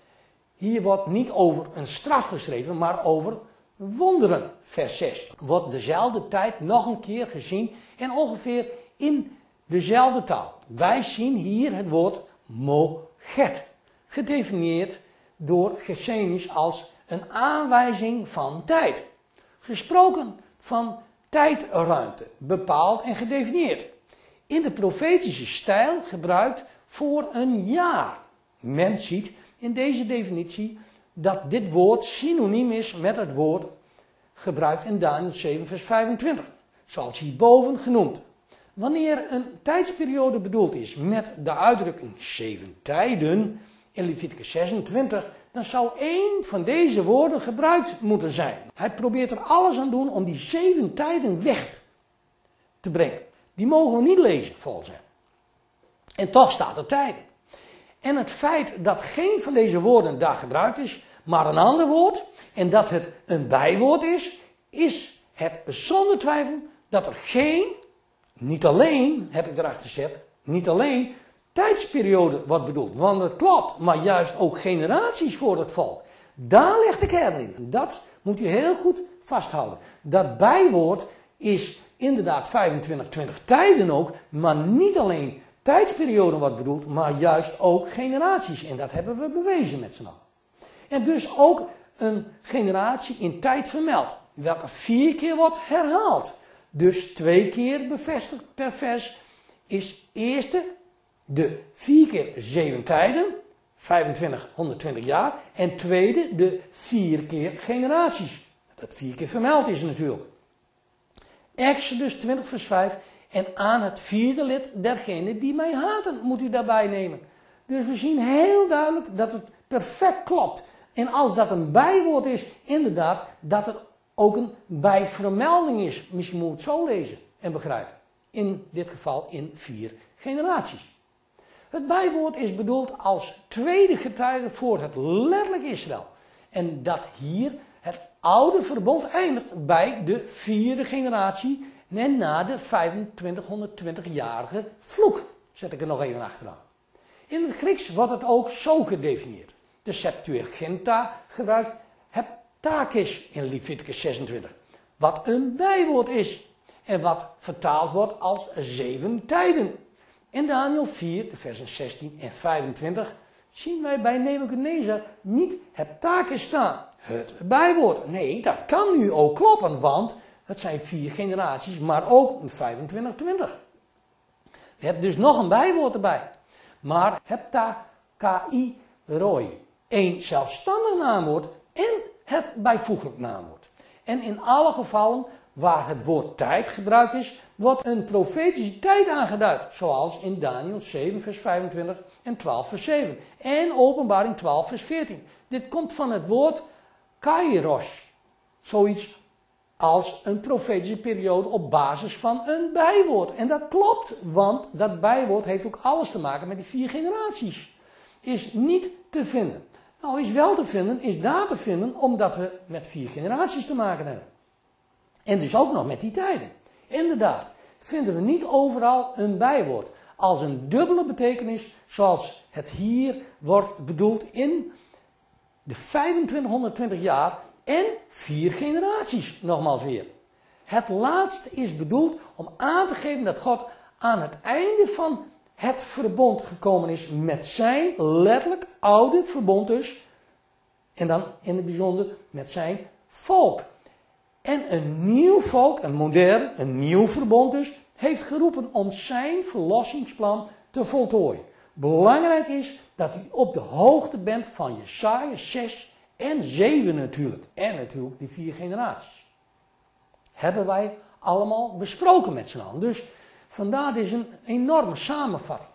Hier wordt niet over een straf geschreven, maar over wonderen. Vers zes. Wordt dezelfde tijd nog een keer gezien en ongeveer in dezelfde taal. Wij zien hier het woord moget. Gedefinieerd door Gesenius als een aanwijzing van tijd. Gesproken van tijdruimte, bepaald en gedefinieerd. In de profetische stijl gebruikt voor een jaar. Men ziet in deze definitie dat dit woord synoniem is met het woord gebruikt in Daniel zeven vers vijfentwintig. Zoals hierboven genoemd. Wanneer een tijdsperiode bedoeld is met de uitdrukking zeven tijden in Leviticus zesentwintig, dan zou één van deze woorden gebruikt moeten zijn. Hij probeert er alles aan doen om die zeven tijden weg te brengen. Die mogen we niet lezen volgens hem. En toch staat er tijden. En het feit dat geen van deze woorden daar gebruikt is, maar een ander woord, en dat het een bijwoord is, is het zonder twijfel dat er geen, niet alleen, heb ik erachter gezet, niet alleen tijdsperiode wordt bedoeld. Want het klopt, maar juist ook generaties voor het volk. Daar ligt de kern in. Dat moet u heel goed vasthouden. Dat bijwoord is inderdaad vijfentwintig, twintig tijden ook, maar niet alleen tijdsperioden wordt bedoeld, maar juist ook generaties. En dat hebben we bewezen met z'n allen. En dus ook een generatie in tijd vermeld, welke vier keer wordt herhaald. dus twee keer bevestigd per vers, is eerste de vier keer zeven tijden, vijfentwintig, honderdtwintig jaar, en tweede de vier keer generaties. Dat vier keer vermeld is natuurlijk. Exodus twintig vers vijf, en aan het vierde lid dergenen die mij haten, moet u daarbij nemen. Dus we zien heel duidelijk dat het perfect klopt. En als dat een bijwoord is, inderdaad, dat er ook een bijvermelding is. Misschien moet je het zo lezen en begrijpen. In dit geval in vier generaties. Het bijwoord is bedoeld als tweede getuige voor het letterlijk Israël. En dat hier het oude verbond eindigt bij de vierde generatie en na de vijfentwintighonderdtwintig-jarige vloek. Zet ik er nog even achteraan. In het Grieks wordt het ook zo gedefinieerd. De Septuaginta gebruikt heptakis in Leviticus zesentwintig. Wat een bijwoord is. En wat vertaald wordt als zeven tijden. In Daniel vier, de versen zestien en vijfentwintig, zien wij bij Nebukadnezar niet heptakis staan. Het bijwoord. Nee, dat kan nu ook kloppen, want het zijn vier generaties, maar ook een vijfentwintig twintig. Je hebt dus nog een bijwoord erbij. Maar heptakai roi. Eén zelfstandig naamwoord en het bijvoeglijk naamwoord. En in alle gevallen waar het woord tijd gebruikt is, wordt een profetische tijd aangeduid. Zoals in Daniel zeven vers vijfentwintig en twaalf vers zeven. En Openbaring twaalf vers veertien. Dit komt van het woord kairos. Zoiets als een profetische periode op basis van een bijwoord. En dat klopt, want dat bijwoord heeft ook alles te maken met die vier generaties. Is niet te vinden. Nou, is wel te vinden, is daar te vinden, omdat we met vier generaties te maken hebben. En dus ook nog met die tijden. Inderdaad, vinden we niet overal een bijwoord als een dubbele betekenis, zoals het hier wordt bedoeld in de vijfentwintighonderdtwintig jaar en vier generaties, nogmaals weer. Het laatste is bedoeld om aan te geven dat God aan het einde van het verbond gekomen is met zijn letterlijk oude verbond dus. En dan in het bijzonder met zijn volk. En een nieuw volk, een modern, een nieuw verbond dus, heeft geroepen om zijn verlossingsplan te voltooien. Belangrijk is dat u op de hoogte bent van Jesaja zes en zeven natuurlijk. En natuurlijk die vier generaties. Hebben wij allemaal besproken met z'n allen. Dus vandaar is een enorme samenvatting.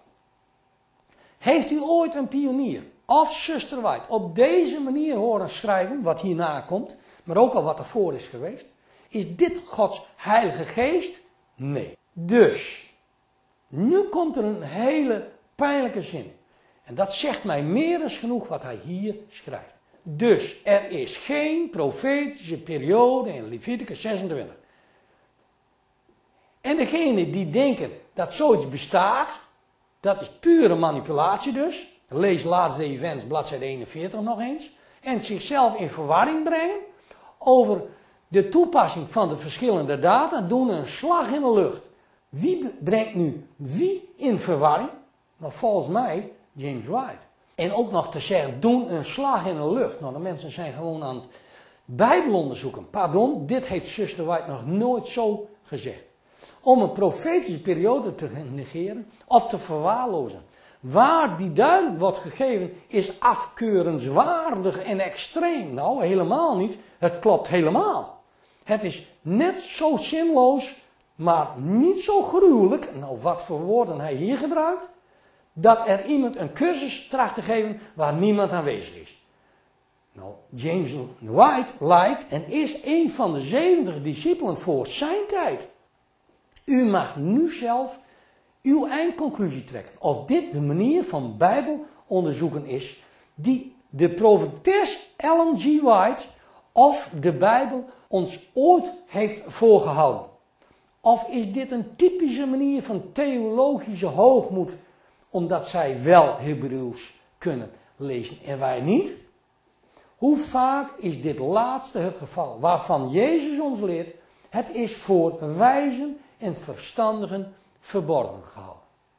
Heeft u ooit een pionier of zuster White op deze manier horen schrijven, wat hierna komt, maar ook al wat ervoor is geweest? Is dit Gods heilige geest? Nee. Dus, nu komt er een hele pijnlijke zin. En dat zegt mij meer dan genoeg wat hij hier schrijft. Dus, er is geen profetische periode in Leviticus zesentwintig. En degenen die denken dat zoiets bestaat, dat is pure manipulatie dus. Lees laatste events, bladzijde eenenveertig nog eens. En zichzelf in verwarring brengen over de toepassing van de verschillende data, doen een slag in de lucht. Wie brengt nu wie in verwarring? Nou, volgens mij James White. En ook nog te zeggen, doen een slag in de lucht. Nou, de mensen zijn gewoon aan het Bijbel onderzoeken. Pardon, dit heeft zuster White nog nooit zo gezegd. Om een profetische periode te negeren of te verwaarlozen. Waar die duidelijk wordt gegeven is afkeurenswaardig en extreem. Nou, helemaal niet. Het klopt helemaal. Het is net zo zinloos, maar niet zo gruwelijk. Nou, wat voor woorden hij hier gebruikt. Dat er iemand een cursus tracht te geven waar niemand aanwezig is. Nou, James White lijkt en is een van de zeventig discipelen voor zijn tijd. U mag nu zelf uw eindconclusie trekken. Of dit de manier van Bijbel onderzoeken is die de profetes Ellen G. White of de Bijbel ons ooit heeft voorgehouden. Of is dit een typische manier van theologische hoogmoed, omdat zij wel Hebreeuws kunnen lezen en wij niet? Hoe vaak is dit laatste het geval, waarvan Jezus ons leert, het is voor wijzen en verstandigen verborgen gehouden.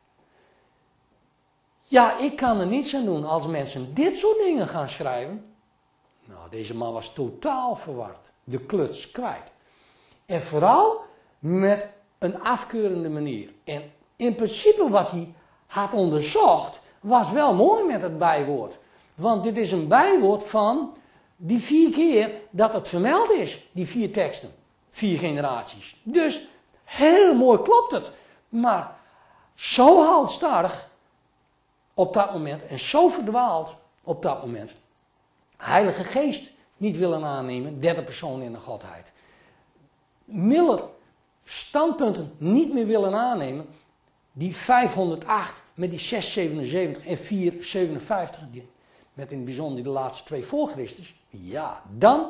Ja, ik kan er niets aan doen als mensen dit soort dingen gaan schrijven. Nou, deze man was totaal verward, de kluts kwijt. En vooral met een afkeurende manier. En in principe wat hij had onderzocht, was wel mooi met het bijwoord. Want dit is een bijwoord van die vier keer dat het vermeld is, die vier teksten. Vier generaties. Dus heel mooi klopt het. Maar zo halstarrig op dat moment en zo verdwaald op dat moment. Heilige Geest niet willen aannemen, derde persoon in de Godheid. Miller standpunten niet meer willen aannemen, die vijfhonderdacht met die zeshonderdzevenenzeventig en vierhonderdzevenenvijftig, die, met in het bijzonder de laatste twee voor Christus, ja, dan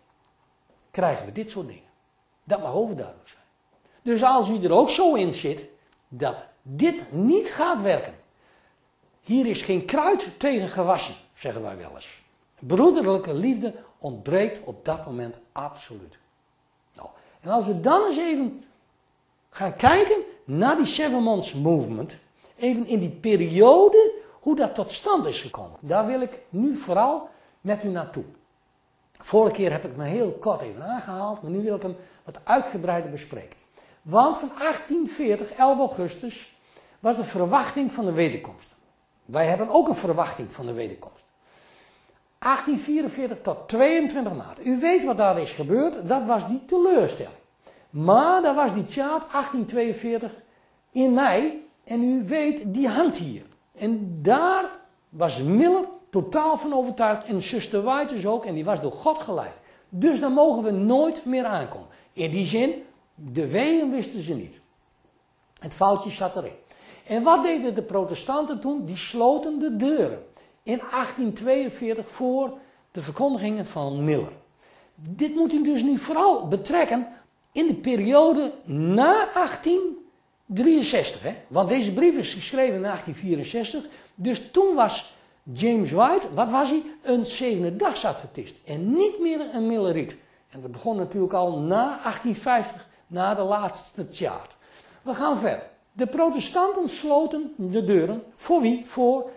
krijgen we dit soort dingen. Dat mag overduidelijk zijn. Dus als u er ook zo in zit, dat dit niet gaat werken. Hier is geen kruid tegen gewassen, zeggen wij wel eens. Broederlijke liefde ontbreekt op dat moment absoluut. Nou, en als we dan eens even gaan kijken naar die Seven Months Movement, even in die periode, hoe dat tot stand is gekomen. Daar wil ik nu vooral met u naartoe. Vorige keer heb ik me heel kort even aangehaald, maar nu wil ik hem wat uitgebreider bespreken. Want van achttien veertig, elf augustus, was de verwachting van de wederkomst. Wij hebben ook een verwachting van de wederkomst. achttien vierenveertig tot tweeëntwintig maart. U weet wat daar is gebeurd, dat was die teleurstelling. Maar dat was die tjaat achttien tweeënveertig in mei, en u weet, die hangt hier. En daar was Miller totaal van overtuigd, en zuster White dus ook, en die was door God geleid. Dus daar mogen we nooit meer aankomen. In die zin, de weeën wisten ze niet. Het foutje zat erin. En wat deden de protestanten toen? Die sloten de deuren. In achttien tweeënveertig voor de verkondigingen van Miller. Dit moet u dus nu vooral betrekken in de periode na achttien drieënzestig. Hè? Want deze brief is geschreven in achttien vierenzestig. Dus toen was James White, wat was hij? Een zevendendagsadventist. En niet meer een Milleriet. En dat begon natuurlijk al na achttien vijftig, na de laatste tjaat. We gaan verder. De protestanten sloten de deuren. Voor wie? Voor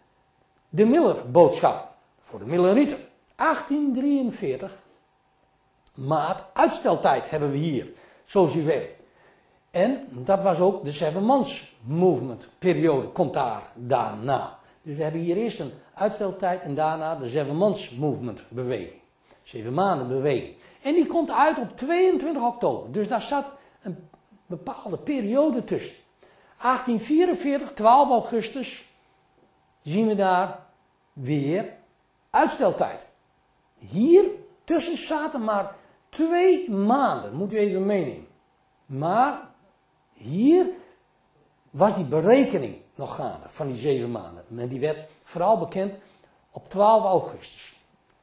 de Miller-boodschap. Voor de Millerieten. achttien drieënveertig. Maart, uitsteltijd hebben we hier. Zoals u weet. En dat was ook de Seven Months Movement periode. Komt daar daarna. Dus we hebben hier eerst een uitsteltijd en daarna de Seven Months Movement beweging. Zeven maanden beweging. En die komt uit op tweeëntwintig oktober. Dus daar zat een bepaalde periode tussen. achttien vierenveertig, twaalf augustus, zien we daar weer uitsteltijd. Hier tussen zaten maar twee maanden, moet u even meenemen. Maar hier was die berekening nog gaande van die zeven maanden. En die werd vooral bekend op twaalf augustus.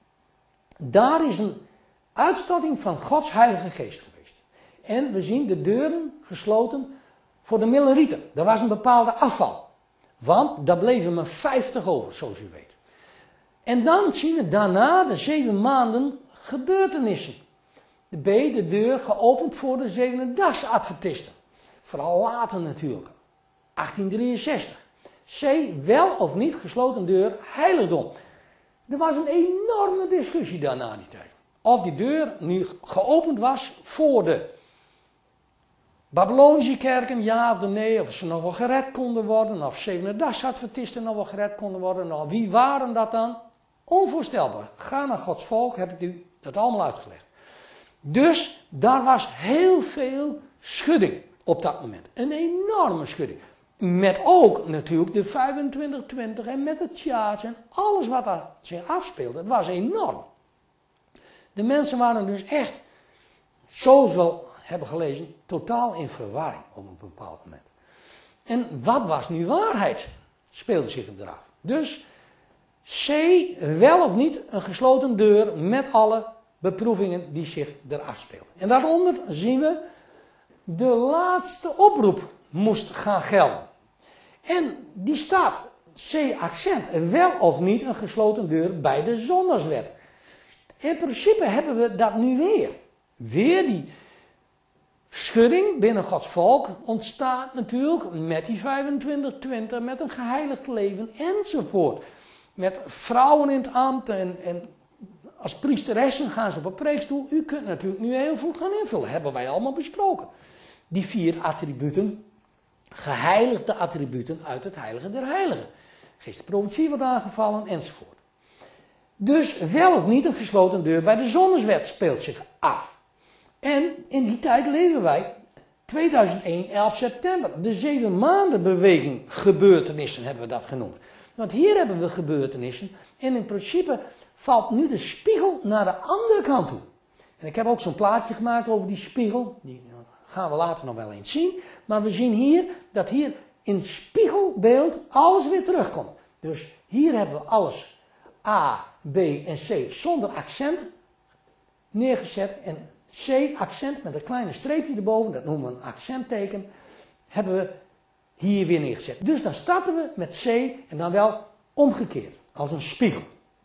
Daar is een uitstorting van Gods Heilige Geest geweest. En we zien de deuren gesloten voor de Millerieten. Er was een bepaalde afval. Want daar bleven maar vijftig over, zoals u weet. En dan zien we daarna de zeven maanden gebeurtenissen. De B, de deur geopend voor de zevendendagsadventisten. Vooral later natuurlijk. achttien drieënzestig. C, wel of niet gesloten deur, heiligdom. Er was een enorme discussie daarna die tijd. Of die deur nu geopend was voor de Babylonische kerken, ja of nee, of ze nog wel gered konden worden, of zevendendagsadventisten nog wel gered konden worden. Nou, wie waren dat dan? Onvoorstelbaar. Ga naar Gods volk, heb ik u dat allemaal uitgelegd. Dus daar was heel veel schudding op dat moment. Een enorme schudding. Met ook natuurlijk de vijfentwintig twintig en met het tjaats en alles wat daar zich afspeelde. Het was enorm. De mensen waren dus echt, zoals we hebben gelezen, totaal in verwarring op een bepaald moment. En wat was nu waarheid? Speelde zich eraf. Dus C, wel of niet een gesloten deur met alle beproevingen die zich eraf speelden. En daaronder zien we de laatste oproep moest gaan gelden. En die staat, C-accent, wel of niet een gesloten deur bij de zondagswet. In principe hebben we dat nu weer. Weer die schudding binnen Gods volk ontstaat natuurlijk met die vijfentwintig twintig, met een geheiligd leven enzovoort. Met vrouwen in het ambt en, en als priesteressen gaan ze op een preekstoel. U kunt natuurlijk nu heel veel gaan invullen, hebben wij allemaal besproken. die vier attributen, geheiligde attributen uit het heilige der heiligen. Geest de profetie wordt aangevallen enzovoort. Dus wel of niet een gesloten deur bij de zonneswet speelt zich af. En in die tijd leven wij, tweeduizend één, elf september. De zeven maanden beweging gebeurtenissen hebben we dat genoemd. Want hier hebben we gebeurtenissen en in principe valt nu de spiegel naar de andere kant toe. En ik heb ook zo'n plaatje gemaakt over die spiegel. Die gaan we later nog wel eens zien. Maar we zien hier dat hier in spiegelbeeld alles weer terugkomt. Dus hier hebben we alles A, B en C zonder accent neergezet. En C accent met een kleine streepje erboven, dat noemen we een accentteken, hebben we hier weer neergezet. Dus dan starten we met C en dan wel omgekeerd, als een spiegel.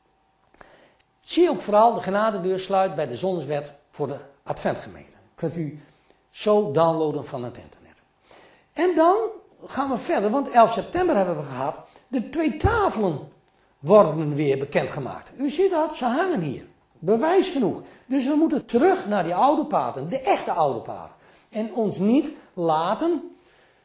Zie ook vooral, de genadedeur sluit bij de zonneswet voor de Adventgemeente. Kunt u zo downloaden van het internet. En dan gaan we verder, want elf september hebben we gehad. De twee tafelen worden weer bekendgemaakt. U ziet dat, ze hangen hier. Bewijs genoeg. Dus we moeten terug naar die oude paden, de echte oude paden. En ons niet laten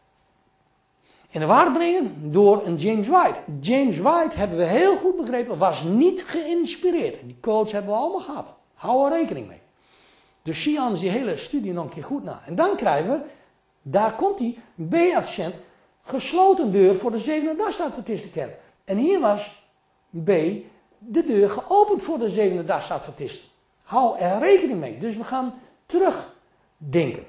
in de war brengen door een James White. James White, hebben we heel goed begrepen, was niet geïnspireerd. Die coach hebben we allemaal gehad. Hou er rekening mee. Dus zie anders die hele studie nog een keer goed na. En dan krijgen we, daar komt die B-accent, gesloten deur voor de Zevende-dags Adventistenkerk. En hier was B, de deur geopend voor de Zevende-dags Adventisten. Hou er rekening mee. Dus we gaan terugdenken.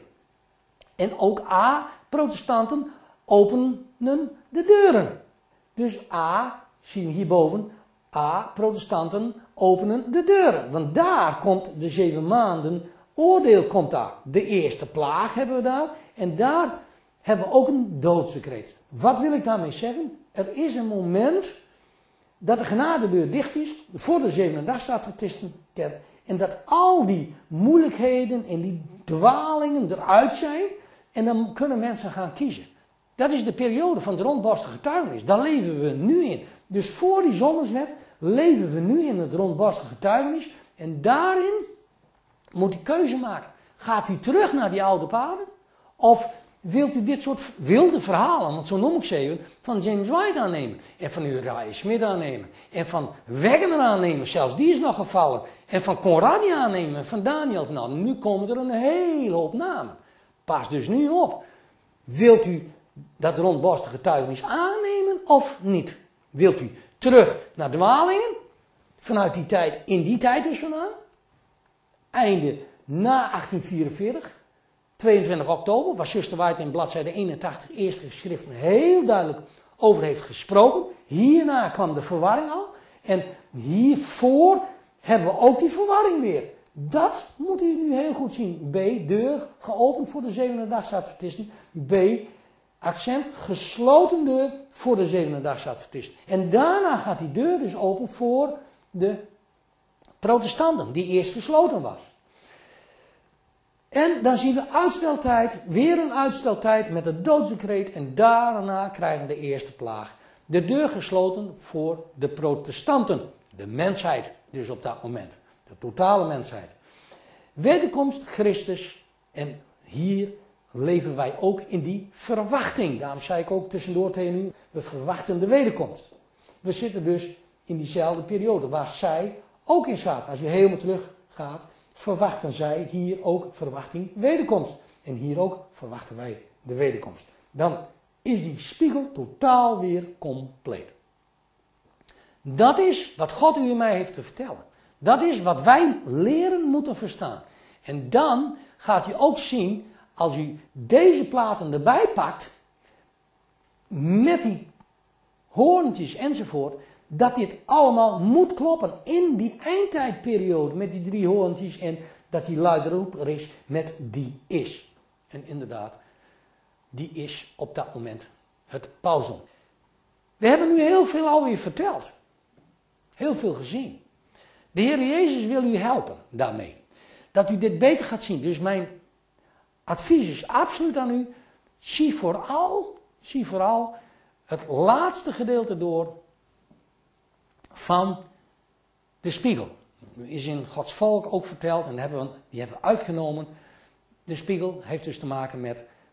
En ook A, protestanten openen de deuren. Dus A, zien we hierboven, A, protestanten openen de deuren. Want daar komt de zeven maanden oordeel komt daar. De eerste plaag hebben we daar. En daar hebben we ook een doodsdecreet. Wat wil ik daarmee zeggen? Er is een moment dat de genadedeur dicht is voor de Zevende-dags Adventistenkerk. En dat al die moeilijkheden en die dwalingen eruit zijn. En dan kunnen mensen gaan kiezen. Dat is de periode van de rondborstige getuigenis. Daar leven we nu in. Dus voor die zonneswet leven we nu in het rondborstige getuigenis. En daarin moet u keuze maken. Gaat u terug naar die oude paden? Of wilt u dit soort wilde verhalen, want zo noem ik ze even, van James White aannemen. En van Uriah Smith aannemen. En van Wegener aannemen, zelfs die is nog gevallen. En van Conradi aannemen, en van Daniel. Nou, nu komen er een hele hoop namen. Pas dus nu op. Wilt u dat rondborstige getuigenis aannemen of niet? Wilt u terug naar dwalingen? Vanuit die tijd, in die tijd dus vandaan? Einde na achttien vierenveertig. tweeëntwintig oktober, waar zuster White in bladzijde eenentachtig eerste geschriften heel duidelijk over heeft gesproken. Hierna kwam de verwarring al. En hiervoor hebben we ook die verwarring weer. Dat moet u nu heel goed zien. B, deur geopend voor de Zevende-dags Adventisten. B, accent, gesloten deur voor de Zevende-dags Adventisten. En daarna gaat die deur dus open voor de protestanten, die eerst gesloten was. En dan zien we uitsteltijd, weer een uitsteltijd met het doodsdecreet. En daarna krijgen we de eerste plaag. De deur gesloten voor de protestanten. De mensheid dus op dat moment. De totale mensheid. Wederkomst Christus. En hier leven wij ook in die verwachting. Daarom zei ik ook tussendoor tegen u, we verwachten de wederkomst. We zitten dus in diezelfde periode waar zij ook in zaten. Als je helemaal terug gaat, verwachten zij hier ook verwachting wederkomst. En hier ook verwachten wij de wederkomst. Dan is die spiegel totaal weer compleet. Dat is wat God u en mij heeft te vertellen. Dat is wat wij leren moeten verstaan. En dan gaat u ook zien, als u deze platen erbij pakt, met die hoorntjes enzovoort, dat dit allemaal moet kloppen in die eindtijdperiode met die drie hoorntjes en dat die luidroeper is met die is. En inderdaad, die is op dat moment het pausdom. We hebben nu heel veel alweer verteld. Heel veel gezien. De Heer Jezus wil u helpen daarmee. Dat u dit beter gaat zien. Dus mijn advies is absoluut aan u. Zie vooral, zie vooral het laatste gedeelte door van de spiegel. Is in Gods volk ook verteld en hebben we, die hebben we uitgenomen. De spiegel heeft dus te maken met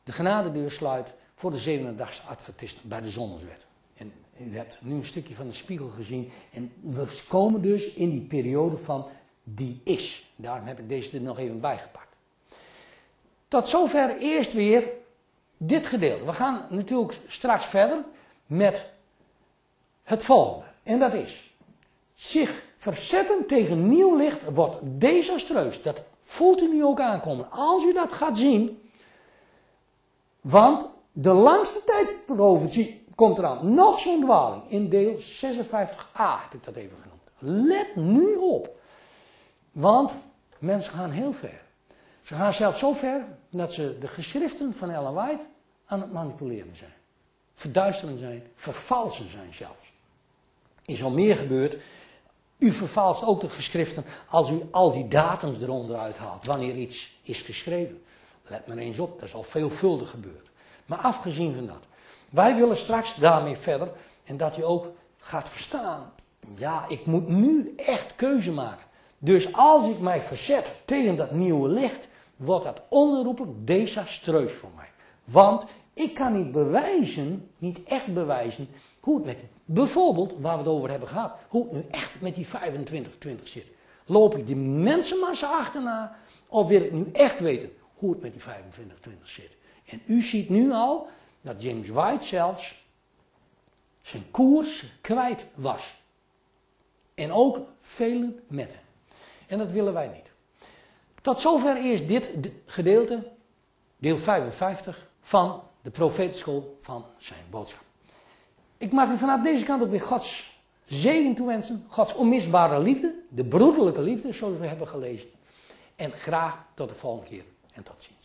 de genadedeur sluit voor de zevende-dagse Adventisten bij de Zondagswet. En u hebt nu een stukje van de spiegel gezien. En we komen dus in die periode van die is. Daarom heb ik deze er nog even bijgepakt. Tot zover eerst weer dit gedeelte. We gaan natuurlijk straks verder met het volgende. En dat is, zich verzetten tegen nieuw licht wordt desastreus. Dat voelt u nu ook aankomen. Als u dat gaat zien, want de langste tijdsprofetie komt eraan. Nog zo'n dwaling. In deel zesenvijftig a heb ik dat even genoemd. Let nu op. Want mensen gaan heel ver. Ze gaan zelfs zo ver dat ze de geschriften van Ellen White aan het manipuleren zijn. Verduisteren zijn, vervalsen zijn zelfs. Is al meer gebeurd. U vervalst ook de geschriften als u al die datums eronder uithaalt. Wanneer iets is geschreven. Let maar eens op, dat is al veelvuldig gebeurd. Maar afgezien van dat. Wij willen straks daarmee verder. En dat u ook gaat verstaan. Ja, ik moet nu echt keuze maken. Dus als ik mij verzet tegen dat nieuwe licht, wordt dat onherroepelijk desastreus voor mij. Want ik kan niet bewijzen, niet echt bewijzen, hoe het met, bijvoorbeeld, waar we het over hebben gehad, hoe het nu echt met die vijfentwintig twintig zit. Loop ik die mensenmassa achterna, of wil ik nu echt weten hoe het met die vijfentwintig twintig zit. En u ziet nu al dat James White zelfs zijn koers kwijt was. En ook velen met hem. En dat willen wij niet. Tot zover eerst dit gedeelte, deel vijfenvijftig van de profetenschool van zijn boodschap. Ik mag u vanaf deze kant ook weer Gods zegen toewensen, Gods onmisbare liefde, de broederlijke liefde, zoals we hebben gelezen. En graag tot de volgende keer en tot ziens.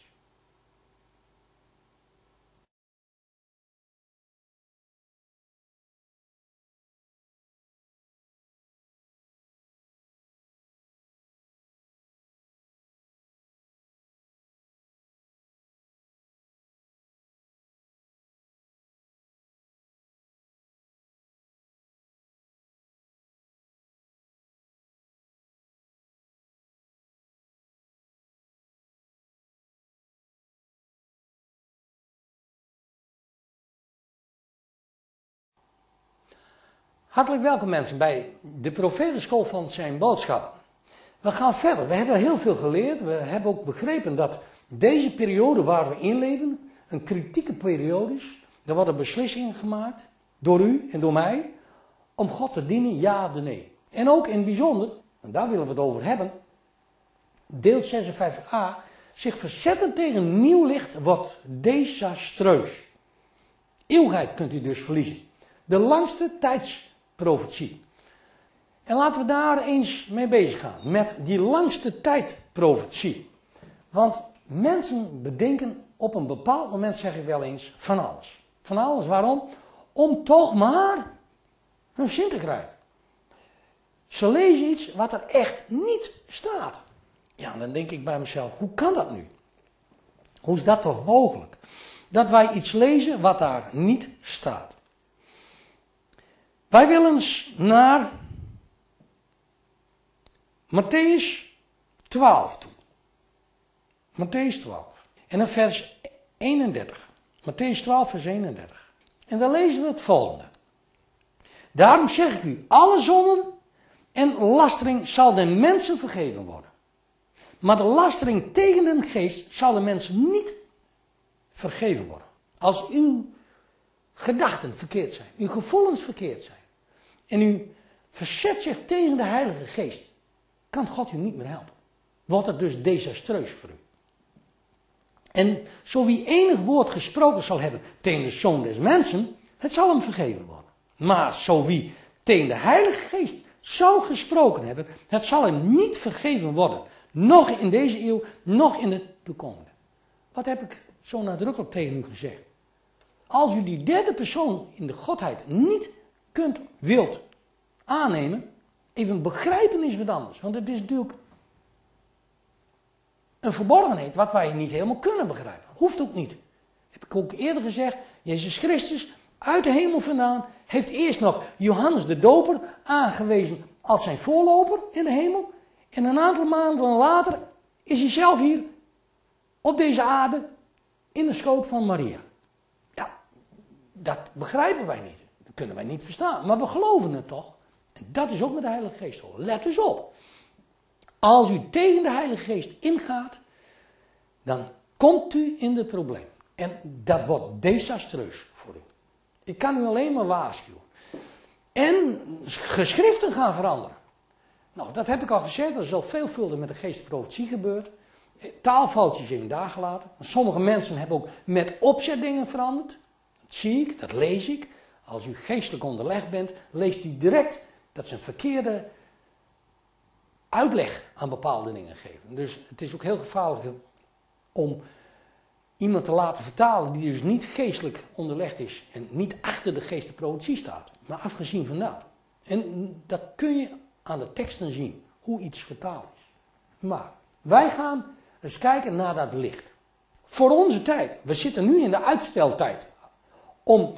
Hartelijk welkom mensen bij de profetenschool van zijn boodschap. We gaan verder. We hebben heel veel geleerd. We hebben ook begrepen dat deze periode waar we in leven een kritieke periode is. Er worden beslissingen gemaakt door u en door mij om God te dienen, ja of nee. En ook in het bijzonder, en daar willen we het over hebben, deel zesenvijftig a, zich verzetten tegen nieuw licht wordt desastreus. Eeuwigheid kunt u dus verliezen. De langste tijdsprofetie. En laten we daar eens mee bezig gaan. Met die langste tijdprofetie. Want mensen bedenken op een bepaald moment, zeg ik wel eens, van alles. Van alles, waarom? Om toch maar hun zin te krijgen. Ze lezen iets wat er echt niet staat. Ja, dan denk ik bij mezelf, hoe kan dat nu? Hoe is dat toch mogelijk? Dat wij iets lezen wat daar niet staat. Wij willen eens naar Mattheüs twaalf toe. Mattheüs twaalf. En dan vers eenendertig. Mattheüs twaalf vers eenendertig. En dan lezen we het volgende. Daarom zeg ik u, alle zonden en lastering zal den mensen vergeven worden. Maar de lastering tegen den geest zal de mensen niet vergeven worden. Als uw gedachten verkeerd zijn, uw gevoelens verkeerd zijn. En u verzet zich tegen de Heilige Geest. Kan God u niet meer helpen. Wordt het dus desastreus voor u. En zo wie enig woord gesproken zal hebben tegen de Zoon des Mensen, het zal hem vergeven worden. Maar zo wie tegen de Heilige Geest zou gesproken hebben, het zal hem niet vergeven worden. Nog in deze eeuw, nog in de toekomende. Wat heb ik zo nadrukkelijk tegen u gezegd? Als u die derde persoon in de Godheid niet kunt, wilt aannemen, even begrijpen is wat anders. Want het is natuurlijk een verborgenheid wat wij niet helemaal kunnen begrijpen. Hoeft ook niet. Heb ik ook eerder gezegd, Jezus Christus uit de hemel vandaan heeft eerst nog Johannes de Doper aangewezen als zijn voorloper in de hemel. En een aantal maanden later is hij zelf hier op deze aarde in de schoot van Maria. Ja, dat begrijpen wij niet. Dat kunnen wij niet verstaan. Maar we geloven het toch. En dat is ook met de Heilige Geest. Let dus op. Als u tegen de Heilige Geest ingaat, dan komt u in de probleem. En dat wordt desastreus voor u. Ik kan u alleen maar waarschuwen. En geschriften gaan veranderen. Nou, dat heb ik al gezegd. Dat is al veelvuldig met de geestprofetie gebeurd. Taalfoutjes even daar gelaten. Sommige mensen hebben ook met opzet dingen veranderd. Dat zie ik, dat lees ik. Als u geestelijk onderlegd bent, leest u direct dat ze een verkeerde uitleg aan bepaalde dingen geven. Dus het is ook heel gevaarlijk om iemand te laten vertalen die dus niet geestelijk onderlegd is en niet achter de geestprofetie staat, maar afgezien van dat. En dat kun je aan de teksten zien, hoe iets vertaald is. Maar wij gaan eens kijken naar dat licht. Voor onze tijd. We zitten nu in de uitsteltijd. Om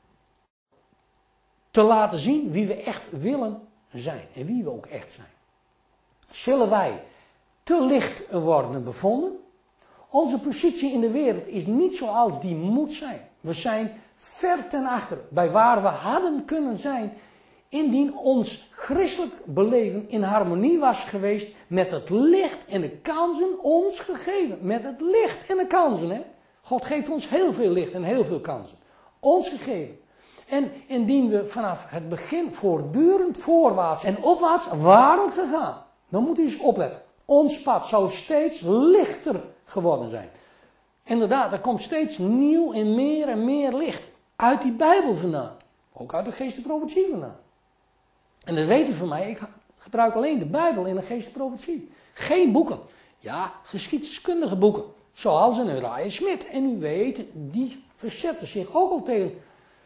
te laten zien wie we echt willen zijn. En wie we ook echt zijn. Zullen wij te licht worden bevonden? Onze positie in de wereld is niet zoals die moet zijn. We zijn ver ten achter bij waar we hadden kunnen zijn, indien ons christelijk beleven in harmonie was geweest met het licht en de kansen ons gegeven. Met het licht en de kansen. Hè? God geeft ons heel veel licht en heel veel kansen. Ons gegeven. En indien we vanaf het begin voortdurend voorwaarts en opwaarts waren gegaan, dan moet u eens opletten. Ons pad zou steeds lichter geworden zijn. Inderdaad, er komt steeds nieuw en meer en meer licht uit die Bijbel vandaan. Ook uit de geestprofetie vandaan. En dat weet u van mij, ik gebruik alleen de Bijbel in de geestprofetie. Geen boeken. Ja, geschiedskundige boeken. Zoals een Uriah Smith. En u weet, die verzetten zich ook al tegen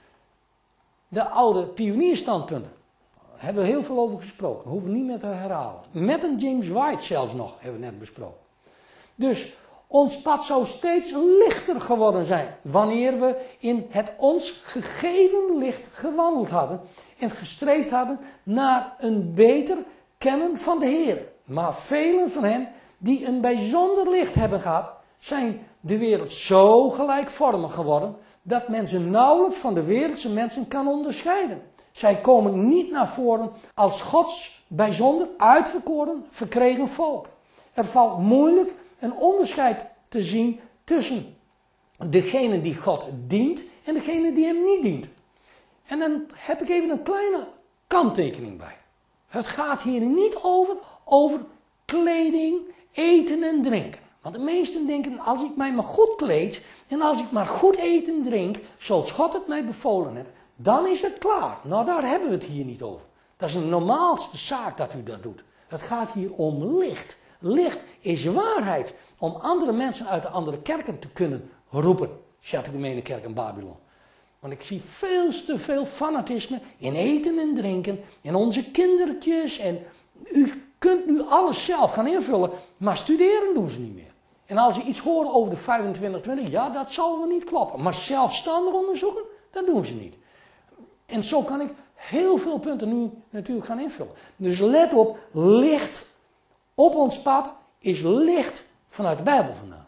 de oude pionierstandpunten. Daar hebben we heel veel over gesproken. Dat hoeven we niet meer te herhalen. Met een James White zelfs nog, hebben we net besproken. Dus ons pad zou steeds lichter geworden zijn. Wanneer we in het ons gegeven licht gewandeld hadden. En gestreefd hadden naar een beter kennen van de Heer. Maar velen van hen die een bijzonder licht hebben gehad, zijn de wereld zo gelijkvormig geworden, dat men ze nauwelijks van de wereldse mensen kan onderscheiden. Zij komen niet naar voren als Gods bijzonder uitverkoren, verkregen volk. Er valt moeilijk een onderscheid te zien tussen degene die God dient en degene die hem niet dient. En dan heb ik even een kleine kanttekening bij. Het gaat hier niet over, over kleding, eten en drinken. Want de meesten denken, als ik mij maar goed kleed en als ik maar goed eten en drink, zoals God het mij bevolen heeft, dan is het klaar. Nou, daar hebben we het hier niet over. Dat is een normaalste zaak dat u dat doet. Het gaat hier om licht. Licht is waarheid. Om andere mensen uit de andere kerken te kunnen roepen. Shattagumene kerk in Babylon. Want ik zie veel te veel fanatisme in eten en drinken. En onze kindertjes. En u kunt nu alles zelf gaan invullen. Maar studeren doen ze niet meer. En als je iets hoort over de vijfentwintig twintig. Ja, dat zal wel niet kloppen. Maar zelfstandig onderzoeken, dat doen ze niet. En zo kan ik heel veel punten nu natuurlijk gaan invullen. Dus let op, licht op ons pad is licht vanuit de Bijbel vandaan.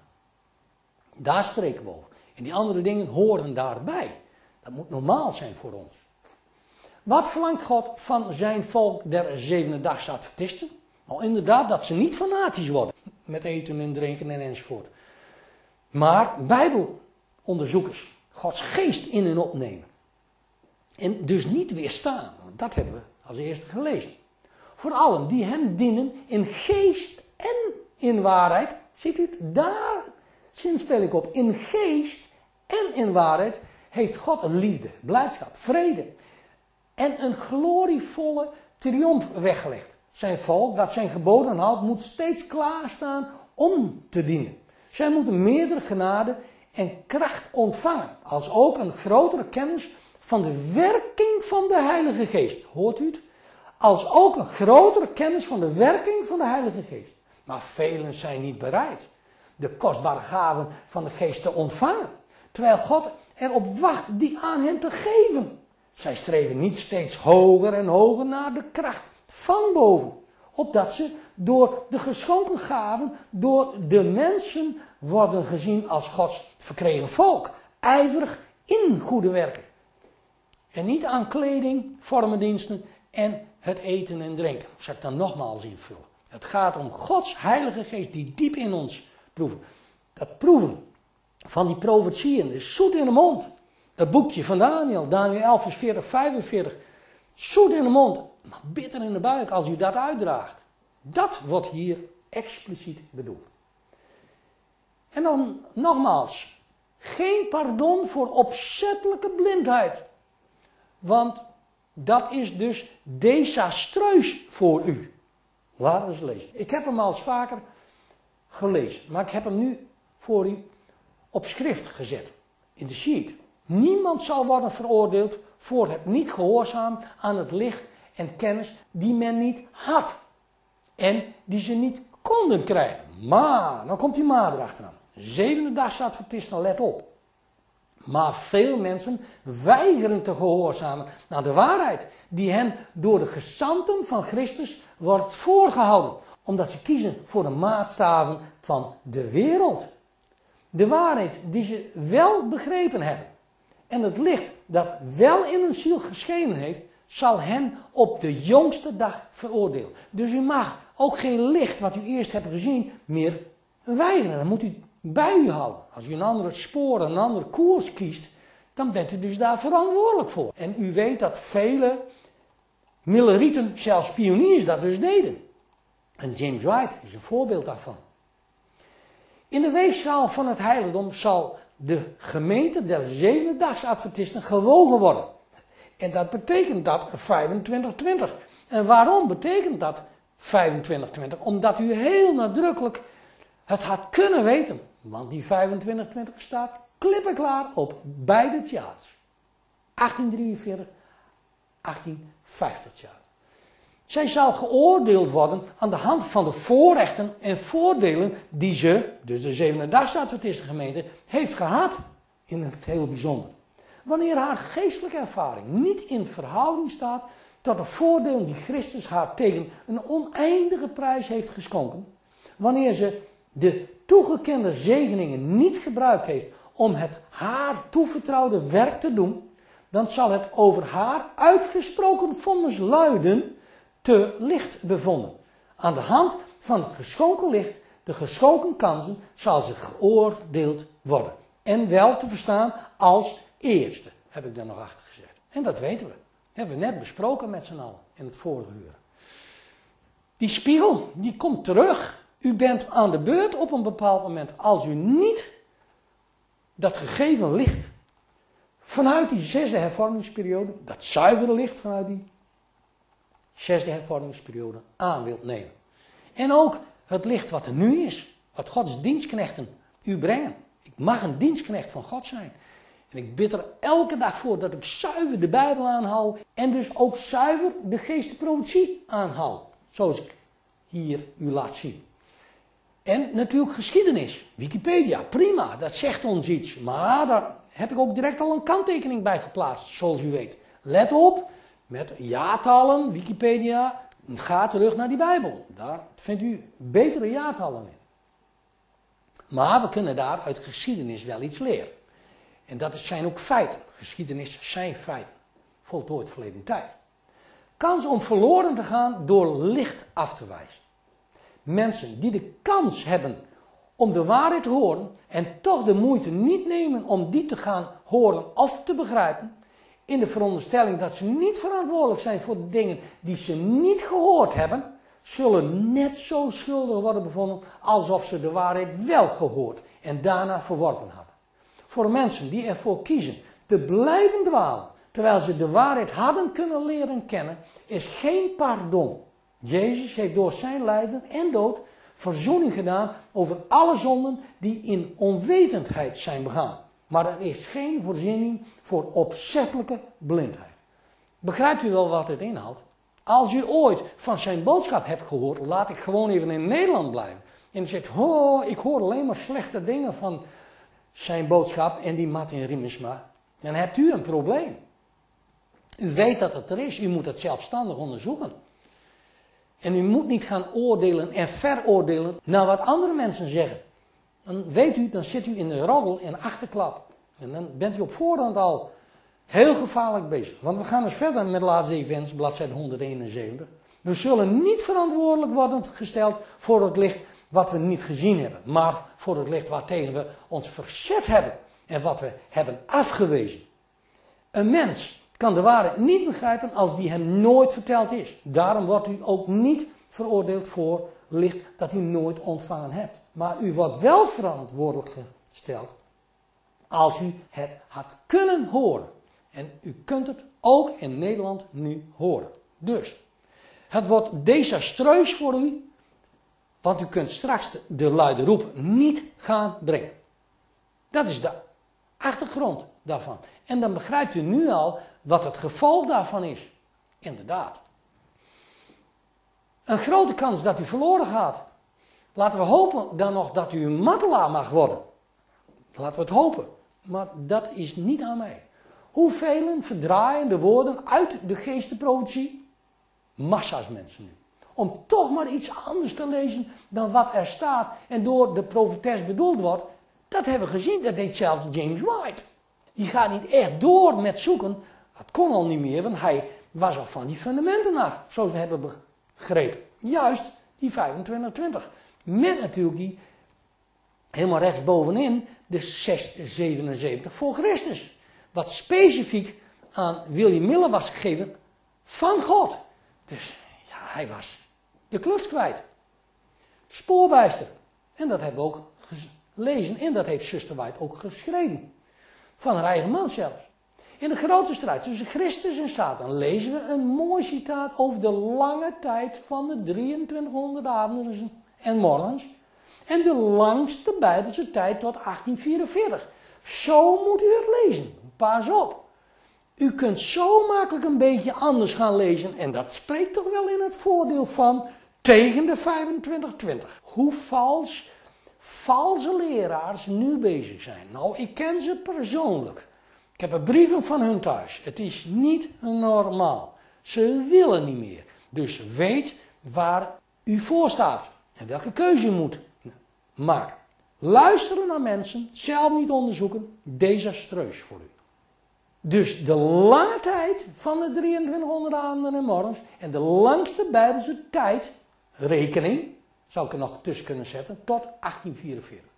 Daar spreken we over. En die andere dingen horen daarbij. Dat moet normaal zijn voor ons. Wat verlangt God van zijn volk der zevende-dags Adventisten? Nou, inderdaad, dat ze niet fanatisch worden. Met eten en drinken en enzovoort. Maar Bijbelonderzoekers, Gods geest in hun opnemen. En dus niet weerstaan. Want dat hebben we als eerste gelezen. Voor allen die hem dienen in geest en in waarheid. Ziet u het? Daar zinspel ik op. In geest en in waarheid heeft God een liefde, blijdschap, vrede. En een glorievolle triomf weggelegd. Zijn volk dat zijn geboden houdt moet steeds klaarstaan om te dienen. Zij moeten meerdere genade en kracht ontvangen. Als ook een grotere kennis van de werking van de Heilige Geest. Hoort u het? Als ook een grotere kennis van de werking van de Heilige Geest. Maar velen zijn niet bereid de kostbare gaven van de Geest te ontvangen. Terwijl God erop wacht die aan hen te geven. Zij streven niet steeds hoger en hoger naar de kracht van boven. Opdat ze door de geschonken gaven, door de mensen worden gezien als Gods verkregen volk. Ijverig in goede werken. En niet aan kleding, vormendiensten en het eten en drinken. Dat zal ik dan nogmaals invullen. Het gaat om Gods heilige geest die diep in ons proeven. Dat proeven van die profetieën is zoet in de mond. Dat boekje van Daniel, Daniel elf vers veertig, vijfenveertig. Zoet in de mond, maar bitter in de buik als u dat uitdraagt. Dat wordt hier expliciet bedoeld. En dan nogmaals, geen pardon voor opzettelijke blindheid. Want dat is dus desastreus voor u. Laten we eens lezen. Ik heb hem al eens vaker gelezen, maar ik heb hem nu voor u op schrift gezet. In de sheet. Niemand zal worden veroordeeld voor het niet gehoorzaam aan het licht en kennis die men niet had. En die ze niet konden krijgen. Maar, dan komt die maar erachteraan. Zevende dag Adventisten, let op. Maar veel mensen weigeren te gehoorzamen naar de waarheid die hen door de gezanten van Christus wordt voorgehouden. Omdat ze kiezen voor de maatstaven van de wereld. De waarheid die ze wel begrepen hebben. En het licht dat wel in hun ziel geschenen heeft, zal hen op de jongste dag veroordelen. Dus u mag ook geen licht wat u eerst hebt gezien meer weigeren. Dan moet u bij u houden. Als u een andere spoor, een andere koers kiest, dan bent u dus daar verantwoordelijk voor. En u weet dat vele Millerieten, zelfs pioniers, dat dus deden. En James White is een voorbeeld daarvan. In de weegschaal van het heiligdom zal de gemeente der zevendaagse Adventisten gewogen worden. En dat betekent dat vijfentwintig twintig. En waarom betekent dat vijfentwintig twintig? Omdat u heel nadrukkelijk het had kunnen weten. Want die vijfentwintig twintig staat klippenklaar op beide tjaars. achttien drieënveertig, achttien vijftig jaar. Zij zal geoordeeld worden aan de hand van de voorrechten en voordelen die ze, dus de zevendaagse Adventisten gemeente, heeft gehad in het heel bijzonder. Wanneer haar geestelijke ervaring niet in verhouding staat tot de voordelen die Christus haar tegen een oneindige prijs heeft geschonken, wanneer ze de toegekende zegeningen niet gebruikt heeft om het haar toevertrouwde werk te doen, dan zal het over haar uitgesproken vonnis luiden te licht bevonden. Aan de hand van het geschonken licht, de geschonken kansen, zal ze geoordeeld worden. En wel te verstaan als eerste, heb ik daar nog achter gezet. En dat weten we. Hebben we net besproken met z'n allen in het vorige uur. Die spiegel, die komt terug. U bent aan de beurt op een bepaald moment. Als u niet dat gegeven licht vanuit die zesde hervormingsperiode, dat zuivere licht vanuit die zesde hervormingsperiode aan wilt nemen. En ook het licht wat er nu is, wat Gods dienstknechten u brengen. Ik mag een dienstknecht van God zijn. En ik bid er elke dag voor dat ik zuiver de Bijbel aanhoud en dus ook zuiver de geestelijke aanhoud. Zoals ik hier u laat zien. En natuurlijk geschiedenis. Wikipedia, prima, dat zegt ons iets. Maar daar heb ik ook direct al een kanttekening bij geplaatst, zoals u weet. Let op, met jaartallen, Wikipedia, ga terug naar die Bijbel. Daar vindt u betere jaartallen in. Maar we kunnen daar uit geschiedenis wel iets leren. En dat zijn ook feiten. Geschiedenis zijn feiten. Voltooid verleden tijd. Kans om verloren te gaan door licht af te wijzen. Mensen die de kans hebben om de waarheid te horen en toch de moeite niet nemen om die te gaan horen of te begrijpen, in de veronderstelling dat ze niet verantwoordelijk zijn voor de dingen die ze niet gehoord hebben, zullen net zo schuldig worden bevonden alsof ze de waarheid wel gehoord en daarna verworpen hadden. Voor mensen die ervoor kiezen te blijven dwalen, terwijl ze de waarheid hadden kunnen leren kennen, is geen pardon. Jezus heeft door zijn lijden en dood verzoening gedaan over alle zonden die in onwetendheid zijn begaan. Maar er is geen voorziening voor opzettelijke blindheid. Begrijpt u wel wat het inhoudt? Als u ooit van zijn boodschap hebt gehoord, laat ik gewoon even in Nederland blijven. En u zegt, oh, ik hoor alleen maar slechte dingen van zijn boodschap en die Martin Riemersma. Dan hebt u een probleem. U weet dat het er is, u moet het zelfstandig onderzoeken. En u moet niet gaan oordelen en veroordelen naar wat andere mensen zeggen. Dan weet u, dan zit u in de roddel en achterklap. En dan bent u op voorhand al heel gevaarlijk bezig. Want we gaan dus verder met laatste events, bladzijde honderdeenenzeventig. We zullen niet verantwoordelijk worden gesteld voor het licht wat we niet gezien hebben. Maar voor het licht waartegen we ons verzet hebben. En wat we hebben afgewezen. Een mens kan de waarheid niet begrijpen als die hem nooit verteld is. Daarom wordt u ook niet veroordeeld voor licht dat u nooit ontvangen hebt. Maar u wordt wel verantwoordelijk gesteld als u het had kunnen horen. En u kunt het ook in Nederland nu horen. Dus, het wordt desastreus voor u, want u kunt straks de, de luide roep niet gaan brengen. Dat is de achtergrond daarvan. En dan begrijpt u nu al wat het gevolg daarvan is. Inderdaad. Een grote kans dat u verloren gaat. Laten we hopen dan nog dat u een martelaar mag worden. Laten we het hopen. Maar dat is niet aan mij. Hoeveel verdraaien de woorden uit de geestenprofetie? Massa's mensen nu. Om toch maar iets anders te lezen dan wat er staat en door de profetes bedoeld wordt. Dat hebben we gezien, dat deed zelfs James White. Die gaat niet echt door met zoeken. Dat kon al niet meer, want hij was al van die fundamenten af. Zoals we hebben begrepen. Juist die vijfentwintig twintig. Met natuurlijk die, helemaal rechtsbovenin, de zeshonderdzevenenzeventig voor Christus. Wat specifiek aan William Miller was gegeven van God. Dus ja, hij was de kluts kwijt. Spoorbijster. En dat hebben we ook gelezen. En dat heeft zuster White ook geschreven. Van haar eigen man zelfs. In de grote strijd tussen Christus en Satan lezen we een mooi citaat over de lange tijd van de drieëntwintighonderd avonden en morgens. En de langste Bijbelse tijd tot achttien vierenveertig. Zo moet u het lezen. Pas op. U kunt zo makkelijk een beetje anders gaan lezen. En dat spreekt toch wel in het voordeel van tegen de vijfentwintig twintig. Hoe vals, valse leraars nu bezig zijn. Nou, ik ken ze persoonlijk. Ik heb er brieven van hun thuis. Het is niet normaal. Ze willen niet meer. Dus weet waar u voor staat. En welke keuze u moet maken. Luisteren naar mensen, zelf niet onderzoeken, desastreus voor u. Dus de lange tijd van de drieëntwintighonderd avonden en morgens en de langste Bijbelse tijd, rekening, zou ik er nog tussen kunnen zetten, tot achttien vierenveertig.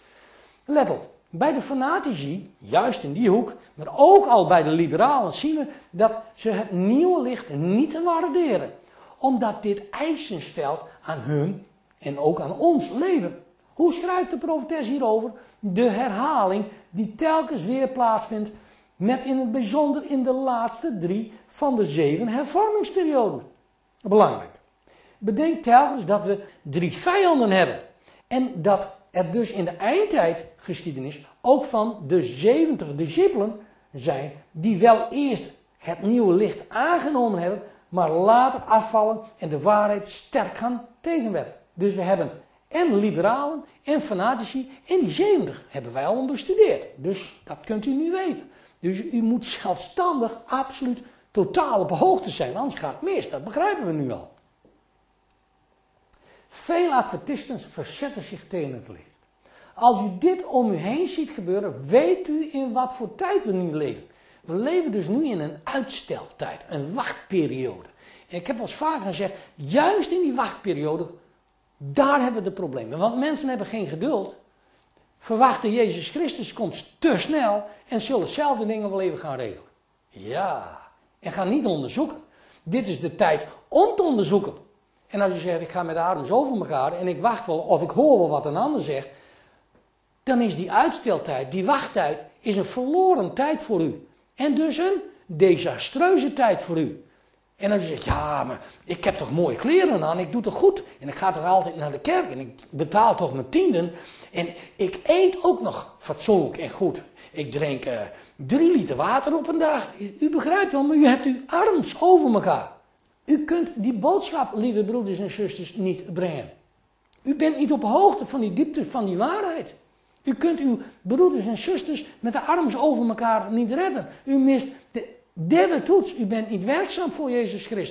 Let op, bij de fanatici, juist in die hoek, maar ook al bij de liberalen zien we dat ze het nieuwe licht niet waarderen. Omdat dit eisen stelt aan hun en ook aan ons leven. Hoe schrijft de profetes hierover? De herhaling die telkens weer plaatsvindt, met in het bijzonder in de laatste drie van de zeven hervormingsperioden. Belangrijk. Bedenk telkens dat we drie vijanden hebben. En dat er dus in de eindtijdgeschiedenis ook van de zeventig discipelen zijn die wel eerst het nieuwe licht aangenomen hebben, maar later afvallen en de waarheid sterk gaan tegenwerken. Dus we hebben en liberalen en fanatici en die zeventig hebben wij al bestudeerd. Dus dat kunt u nu weten. Dus u moet zelfstandig absoluut totaal op hoogte zijn, anders gaat het mis. Dat begrijpen we nu al. Veel adventisten verzetten zich tegen het licht. Als u dit om u heen ziet gebeuren, weet u in wat voor tijd we nu leven. We leven dus nu in een uitsteltijd, een wachtperiode. En ik heb wel eens vaker gezegd, juist in die wachtperiode, daar hebben we de problemen. Want mensen hebben geen geduld. Verwachten Jezus Christus komt te snel en zullen zelf de dingen wel even gaan regelen. Ja, en gaan niet onderzoeken. Dit is de tijd om te onderzoeken. En als u zegt, ik ga met de armen over elkaar en ik wacht wel of ik hoor wel wat een ander zegt, dan is die uitsteltijd, die wachttijd, is een verloren tijd voor u. En dus een desastreuze tijd voor u. En als u zegt, ja, maar ik heb toch mooie kleren aan, ik doe toch goed. En ik ga toch altijd naar de kerk en ik betaal toch mijn tienden. En ik eet ook nog fatsoenlijk en goed. Ik drink uh, drie liter water op een dag. U, u begrijpt wel, maar u hebt uw arms over elkaar. U kunt die boodschap, lieve broeders en zusters, niet brengen. U bent niet op hoogte van die diepte van die waarheid. U kunt uw broeders en zusters met de arms over elkaar niet redden. U mist de derde toets. U bent niet werkzaam voor Jezus Christus.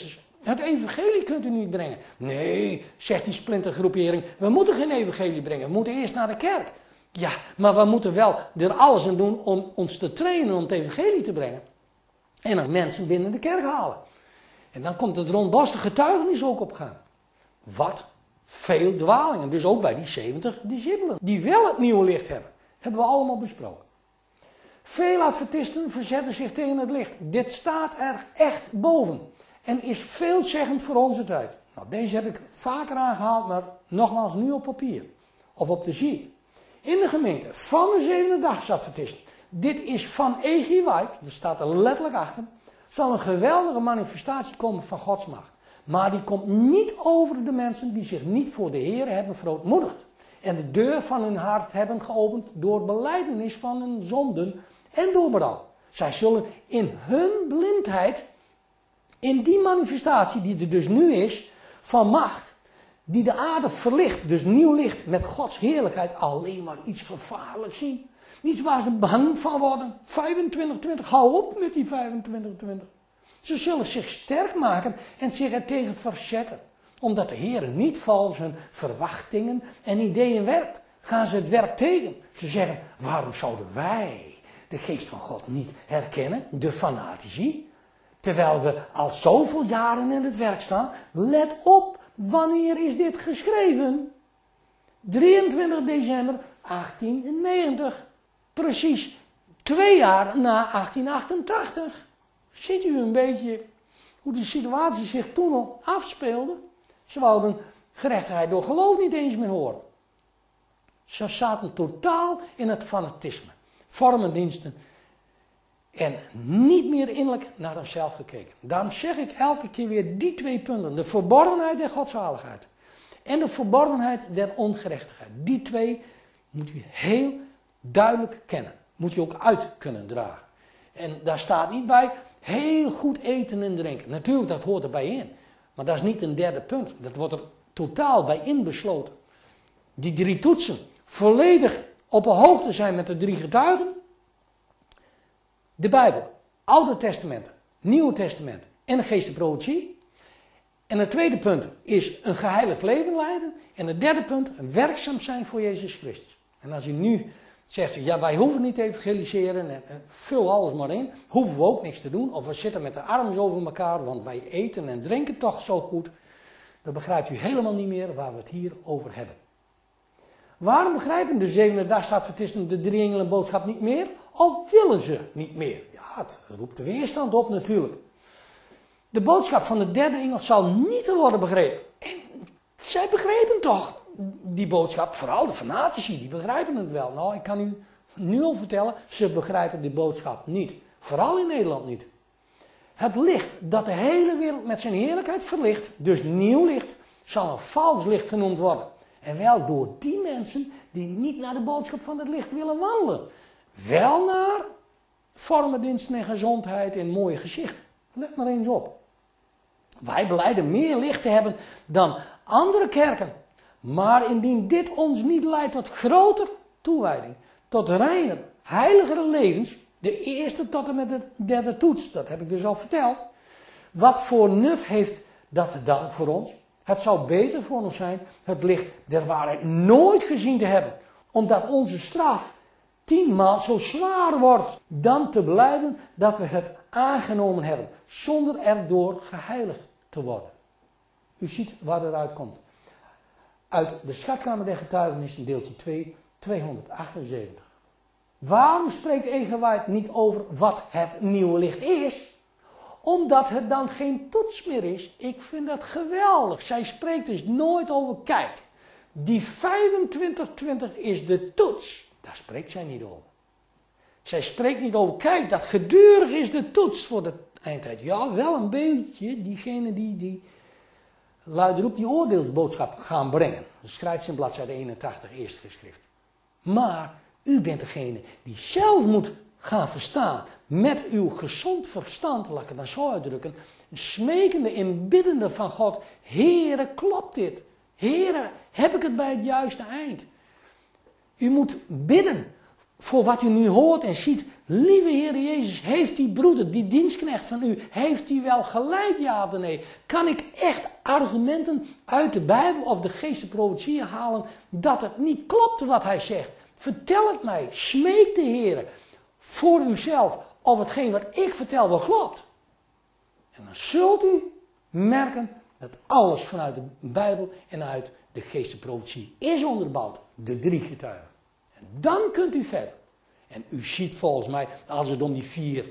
Het evangelie kunt u niet brengen. Nee, zegt die splintergroepering, we moeten geen evangelie brengen, we moeten eerst naar de kerk. Ja, maar we moeten wel er alles aan doen om ons te trainen om het evangelie te brengen. En dan mensen binnen de kerk halen. En dan komt het rondborstige getuigenis ook op gaan. Wat? Veel dwalingen. Dus ook bij die zeventig discipelen. Die wel het nieuwe licht hebben. Hebben we allemaal besproken. Veel adventisten verzetten zich tegen het licht. Dit staat er echt boven. En is veelzeggend voor onze tijd. Nou, deze heb ik vaker aangehaald, maar nogmaals nu op papier. Of op de sheet. In de gemeente van de zevendendagsadventisten. Dit is van E G White, dat staat er letterlijk achter. Zal een geweldige manifestatie komen van Gods macht. Maar die komt niet over de mensen die zich niet voor de Heer hebben verootmoedigd. En de deur van hun hart hebben geopend door belijdenis van hun zonden en door berouw. Zij zullen in hun blindheid, in die manifestatie die er dus nu is, van macht, die de aarde verlicht, dus nieuw licht met Gods heerlijkheid, alleen maar iets gevaarlijks zien. Niets waar ze bang van worden. vijfentwintig twintig, hou op met die vijfentwintig twintig. Ze zullen zich sterk maken en zich ertegen verzetten. Omdat de Heer niet volgens hun verwachtingen en ideeën werkt, gaan ze het werk tegen. Ze zeggen, waarom zouden wij de geest van God niet herkennen, de fanatici? Terwijl we al zoveel jaren in het werk staan. Let op, wanneer is dit geschreven? drieëntwintig december achttiennegentig. Precies twee jaar na achttien achtentachtig. Ziet u een beetje hoe de situatie zich toen al afspeelde? Ze wouden gerechtigheid door geloof niet eens meer horen. Ze zaten totaal in het fanatisme. Vormendiensten. En niet meer innerlijk naar zichzelf gekeken. Daarom zeg ik elke keer weer die twee punten. De verborgenheid der godzaligheid. En de verborgenheid der ongerechtigheid. Die twee moet u heel duidelijk kennen. Moet je ook uit kunnen dragen. En daar staat niet bij heel goed eten en drinken. Natuurlijk, dat hoort erbij in. Maar dat is niet een derde punt. Dat wordt er totaal bij inbesloten. Die drie toetsen. Volledig op de hoogte zijn met de drie getuigen. De Bijbel. Oude Testament. Nieuwe Testament. En de geestenprofetie. En het tweede punt is een geheiligd leven leiden. En het derde punt, werkzaam zijn voor Jezus Christus. En als u nu zegt, ja, wij hoeven niet te evangeliseren en, en vul alles maar in, hoeven we ook niks te doen. Of we zitten met de armen over elkaar, want wij eten en drinken toch zo goed. Dan begrijpt u helemaal niet meer waar we het hier over hebben. Waarom begrijpen de zevendendagsadventisten de drie engelen boodschap niet meer? Of willen ze niet meer? Ja, het roept de weerstand op natuurlijk. De boodschap van de derde engel zal niet te worden begrepen. En zij begrepen toch die boodschap, vooral de fanatici, die begrijpen het wel. Nou, ik kan u nu al vertellen, ze begrijpen die boodschap niet. Vooral in Nederland niet. Het licht dat de hele wereld met zijn heerlijkheid verlicht, dus nieuw licht, zal een vals licht genoemd worden. En wel door die mensen die niet naar de boodschap van het licht willen wandelen. Wel naar vormendiensten en gezondheid en mooie gezichten. Let maar eens op. Wij belijden meer licht te hebben dan andere kerken. Maar indien dit ons niet leidt tot groter toewijding, tot reiner, heiligere levens, de eerste tot en met de derde toets, dat heb ik dus al verteld. Wat voor nut heeft dat dan voor ons? Het zou beter voor ons zijn het licht der waarheid nooit gezien te hebben, omdat onze straf tienmaal zo zwaar wordt, dan te belijden dat we het aangenomen hebben, zonder erdoor geheiligd te worden. U ziet waar het uitkomt. Uit de Schatkamer der Getuigenissen, deeltje twee, tweehonderdachtenzeventig. Waarom spreekt Egen White niet over wat het nieuwe licht is? Omdat het dan geen toets meer is. Ik vind dat geweldig. Zij spreekt dus nooit over, kijk, die vijfentwintig twintig is de toets. Daar spreekt zij niet over. Zij spreekt niet over, kijk, dat gedurig is de toets voor de eindtijd. Ja, wel een beetje, diegene die, die luiderop die oordeelsboodschap gaan brengen. Dat schrijft ze in bladzijde eenentachtig, eerste geschrift. Maar u bent degene die zelf moet gaan verstaan met uw gezond verstand, laat ik het dan zo uitdrukken, smekende en biddende van God, Heere, klopt dit? Heere, heb ik het bij het juiste eind? U moet bidden voor wat u nu hoort en ziet, lieve Heer Jezus, heeft die broeder, die dienstknecht van u, heeft hij wel gelijk, ja of nee? Kan ik echt argumenten uit de Bijbel of de geestelijke profetieën halen dat het niet klopt wat hij zegt? Vertel het mij, smeek de Heer voor uzelf of hetgeen wat ik vertel wel klopt. En dan zult u merken dat alles vanuit de Bijbel en uit de geestelijke profetie is onderbouwd. De drie getuigen. En dan kunt u verder. En u ziet volgens mij, als het om die vier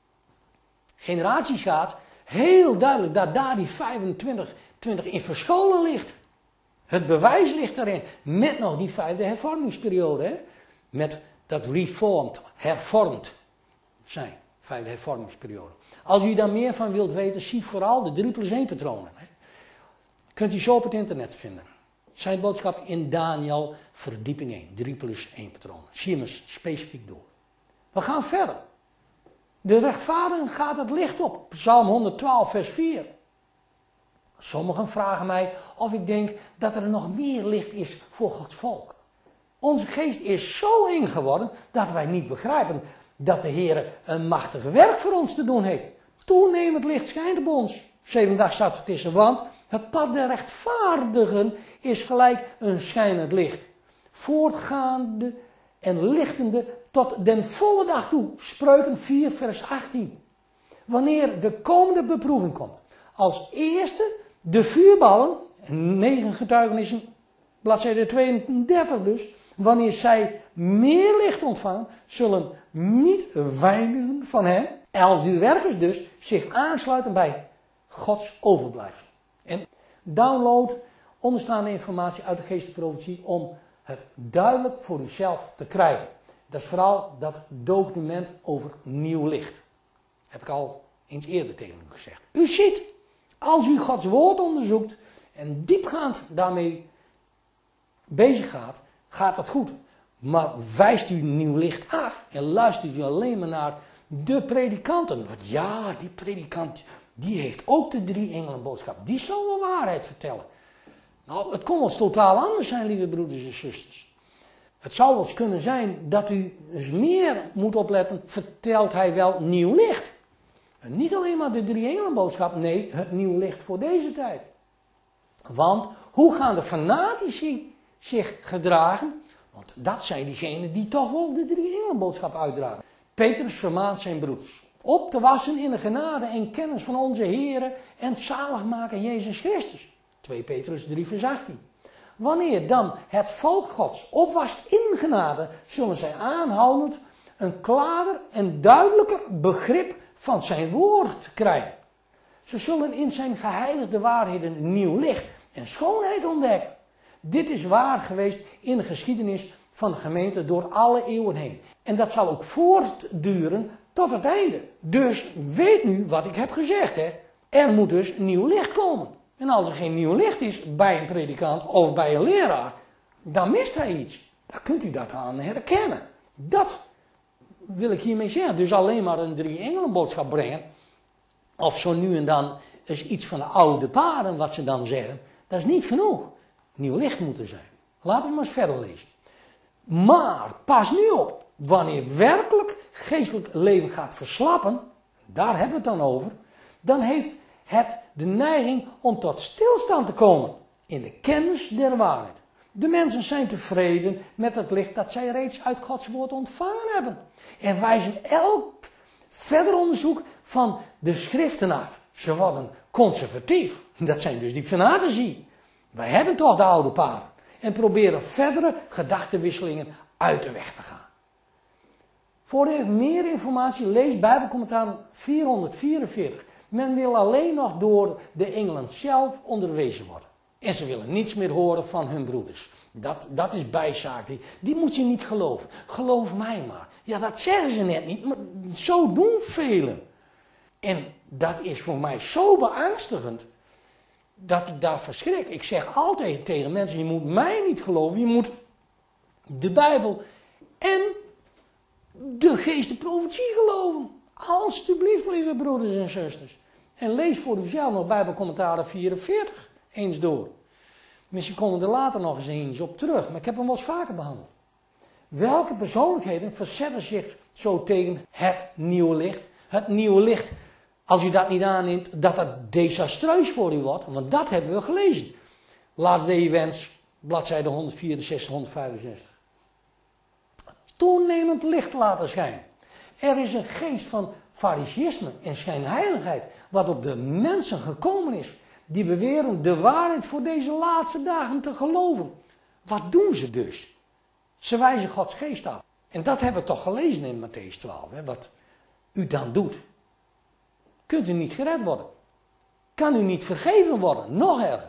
generaties gaat, heel duidelijk dat daar die vijfentwintig twintig in verscholen ligt. Het bewijs ligt daarin. Met nog die vijfde hervormingsperiode. Hè? Met dat reformed, hervormd zijn. Vijfde hervormingsperiode. Als u daar meer van wilt weten, zie vooral de drie plus één patronen. Hè? Kunt u zo op het internet vinden. Zijn boodschap in Daniel, verdieping één. drie plus één patronen. Zie hem eens specifiek door. We gaan verder. De rechtvaardigen gaat het licht op. Psalm honderdtwaalf vers vier. Sommigen vragen mij of ik denk dat er nog meer licht is voor Gods volk. Onze geest is zo eng geworden dat wij niet begrijpen dat de Heer een machtig werk voor ons te doen heeft. Toenemend licht schijnt op ons. Zevende dag staat het tussen, want het pad der rechtvaardigen is gelijk een schijnend licht. Voortgaande en lichtende tot den volle dag toe. Spreuken vier vers achttien. Wanneer de komende beproeving komt. Als eerste de vuurballen, negen getuigenissen, bladzijde tweeëndertig dus. Wanneer zij meer licht ontvangen, zullen niet weinigen van hen, elf uur werkers dus, zich aansluiten bij Gods overblijfsel. En download onderstaande informatie uit de geestelijke profetie om het duidelijk voor uzelf te krijgen. Dat is vooral dat document over nieuw licht. Heb ik al eens eerder tegen u gezegd. U ziet, als u Gods woord onderzoekt en diepgaand daarmee bezig gaat, gaat dat goed. Maar wijst u nieuw licht af en luistert u alleen maar naar de predikanten. Want ja, die predikant, die heeft ook de drie engelenboodschap. Die zal wel waarheid vertellen. Nou, het kon wel eens totaal anders zijn, lieve broeders en zusters. Het zou wel eens kunnen zijn dat u eens meer moet opletten, vertelt hij wel nieuw licht. En niet alleen maar de drie engelenboodschap, nee, het nieuw licht voor deze tijd. Want hoe gaan de fanatici zich gedragen? Want dat zijn diegenen die toch wel de drie engelenboodschap uitdragen. Petrus vermaant zijn broeders op te wassen in de genade en kennis van onze Heere en zaligmaker Jezus Christus. twee Petrus drie vers achttien. Wanneer dan het volk Gods opwast in genade, zullen zij aanhoudend een klaarder en duidelijker begrip van zijn woord krijgen. Ze zullen in zijn geheiligde waarheden nieuw licht en schoonheid ontdekken. Dit is waar geweest in de geschiedenis van de gemeente door alle eeuwen heen. En dat zal ook voortduren tot het einde. Dus weet nu wat ik heb gezegd. Hè? Er moet dus nieuw licht komen. En als er geen nieuw licht is bij een predikant of bij een leraar, dan mist hij iets. Dan kunt u dat aan herkennen. Dat wil ik hiermee zeggen. Dus alleen maar een drie engelenboodschap brengen, of zo nu en dan is iets van de oude paden wat ze dan zeggen, dat is niet genoeg. Nieuw licht moet er zijn. Laten we maar eens verder lezen. Maar pas nu op, wanneer werkelijk geestelijk leven gaat verslappen, daar hebben we het dan over, dan heeft het de neiging om tot stilstand te komen in de kennis der waarheid. De mensen zijn tevreden met het licht dat zij reeds uit Gods woord ontvangen hebben. En wijzen elk verder onderzoek van de schriften af. Ze worden conservatief. Dat zijn dus die fanatici. Wij hebben toch de oude paden. En proberen verdere gedachtenwisselingen uit de weg te gaan. Voor meer informatie lees Bijbelcommentaar vierhonderdvierenveertig. Men wil alleen nog door de engelen zelf onderwezen worden. En ze willen niets meer horen van hun broeders. Dat, dat is bijzaak. Die, die moet je niet geloven. Geloof mij maar. Ja, dat zeggen ze net niet, maar zo doen velen. En dat is voor mij zo beangstigend, dat ik daar verschrik. Ik zeg altijd tegen mensen, je moet mij niet geloven, je moet de Bijbel en de geestelijke profetie geloven. Alsjeblieft, lieve broeders en zusters. En lees voor uzelf nog Bijbelcommentaren vierenveertig eens door. Misschien komen we er later nog eens eens op terug, maar ik heb hem wel eens vaker behandeld. Welke persoonlijkheden verzetten zich zo tegen het nieuwe licht? Het nieuwe licht, als u dat niet aanneemt, dat dat desastreus voor u wordt. Want dat hebben we gelezen. Laatste events, bladzijde honderdvierenzestig, honderdvijfenzestig. Toenemend licht laten schijnen. Er is een geest van fariseïsme en schijnheiligheid, wat op de mensen gekomen is. Die beweren de waarheid voor deze laatste dagen te geloven. Wat doen ze dus? Ze wijzen Gods geest af. En dat hebben we toch gelezen in Mattheüs twaalf, hè, wat u dan doet. Kunt u niet gered worden. Kan u niet vergeven worden. Nog erger.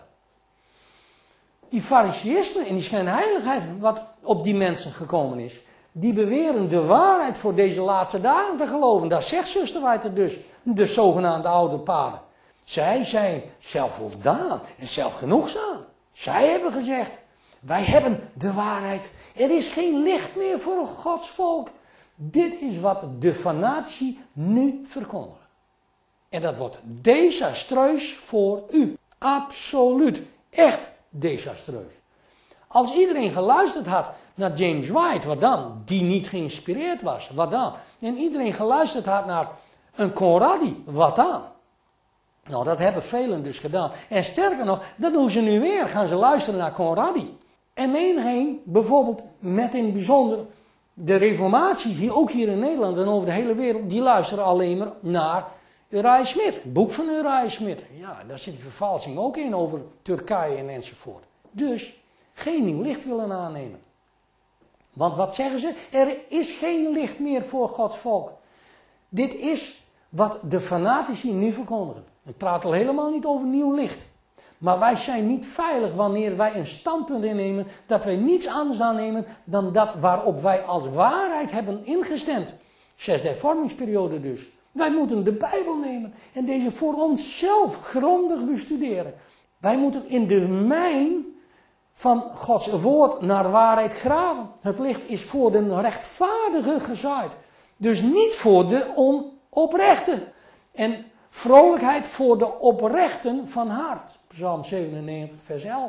Die fariseïsme en die schijnheiligheid wat op die mensen gekomen is. Die beweren de waarheid voor deze laatste dagen te geloven. Dat zegt zuster Weiter dus. De zogenaamde oude paden. Zij zijn zelfvoldaan en zelfgenoegzaam. Zij hebben gezegd. Wij hebben de waarheid. Er is geen licht meer voor Gods volk. Dit is wat de fanatici nu verkondigen. En dat wordt desastreus voor u. Absoluut. Echt desastreus. Als iedereen geluisterd had naar James White, wat dan? Die niet geïnspireerd was, wat dan? En iedereen geluisterd had naar een Conradi, wat dan? Nou, dat hebben velen dus gedaan. En sterker nog, dat doen ze nu weer. Gaan ze luisteren naar Conradi. En menigeen, bijvoorbeeld met in het bijzonder de reformatie, die ook hier in Nederland en over de hele wereld, die luisteren alleen maar naar Uriah Smith. Het boek van Uriah Smith. Ja, daar zit die vervalsing ook in over Turkije en enzovoort. Dus geen nieuw licht willen aannemen. Want wat zeggen ze? Er is geen licht meer voor Gods volk. Dit is wat de fanatici nu verkondigen. Ik praat al helemaal niet over nieuw licht. Maar wij zijn niet veilig wanneer wij een standpunt innemen dat wij niets anders aannemen dan dat waarop wij als waarheid hebben ingestemd. Zesde hervormingsperiode dus. Wij moeten de Bijbel nemen en deze voor onszelf grondig bestuderen. Wij moeten in de mijn van Gods woord naar waarheid graven. Het licht is voor de rechtvaardige gezaaid. Dus niet voor de onoprechten. En vrolijkheid voor de oprechten van hart. Psalm zevenennegentig, vers elf.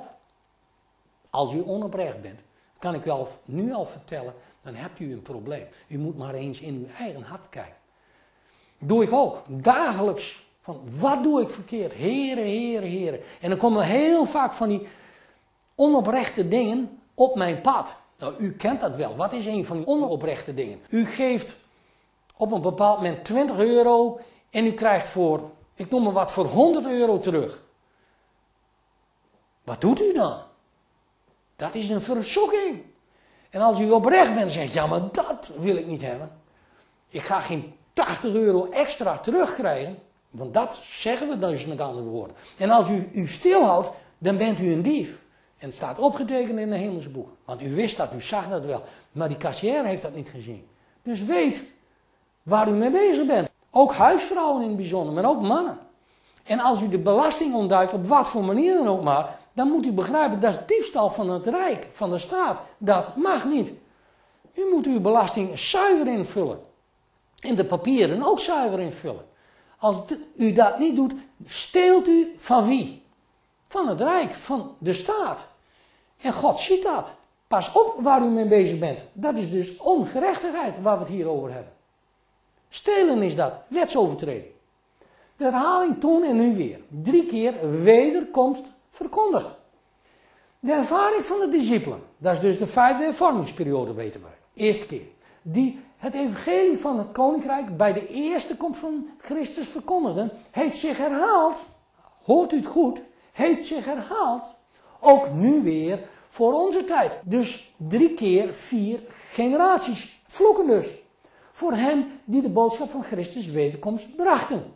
Als u onoprecht bent, kan ik wel nu al vertellen, dan hebt u een probleem. U moet maar eens in uw eigen hart kijken. Doe ik ook, dagelijks. Van wat doe ik verkeerd? Heren, heren, heren. En dan komen heel vaak van die onoprechte dingen op mijn pad. Nou, u kent dat wel. Wat is een van die onoprechte dingen? U geeft op een bepaald moment twintig euro en u krijgt voor, ik noem maar wat, voor honderd euro terug. Wat doet u dan? Dat is een verzoeking. En als u oprecht bent en zegt, ja maar dat wil ik niet hebben. Ik ga geen tachtig euro extra terugkrijgen. Want dat zeggen we dus met andere woorden. En als u u stilhoudt, dan bent u een dief. En het staat opgetekend in de hemelse boek. Want u wist dat, u zag dat wel. Maar die kassier heeft dat niet gezien. Dus weet waar u mee bezig bent. Ook huisvrouwen in het bijzonder, maar ook mannen. En als u de belasting ontduikt, op wat voor manier dan ook maar, dan moet u begrijpen, dat is diefstal van het Rijk, van de staat. Dat mag niet. U moet uw belasting zuiver invullen. En de papieren ook zuiver invullen. Als u dat niet doet, steelt u van wie? Van het Rijk, van de staat. En God ziet dat. Pas op waar u mee bezig bent. Dat is dus ongerechtigheid waar we het hier over hebben. Stelen is dat, wetsovertreding. De herhaling toen en nu weer. Drie keer wederkomst verkondigd. De ervaring van de discipelen. Dat is dus de vijfde hervormingsperiode, weten wij. Eerste keer. Die het evangelie van het koninkrijk bij de eerste komst van Christus verkondigden. Heeft zich herhaald. Hoort u het goed? Heeft zich herhaald. Ook nu weer voor onze tijd. Dus drie keer vier generaties. Vloeken dus. Voor hen die de boodschap van Christus wederkomst brachten.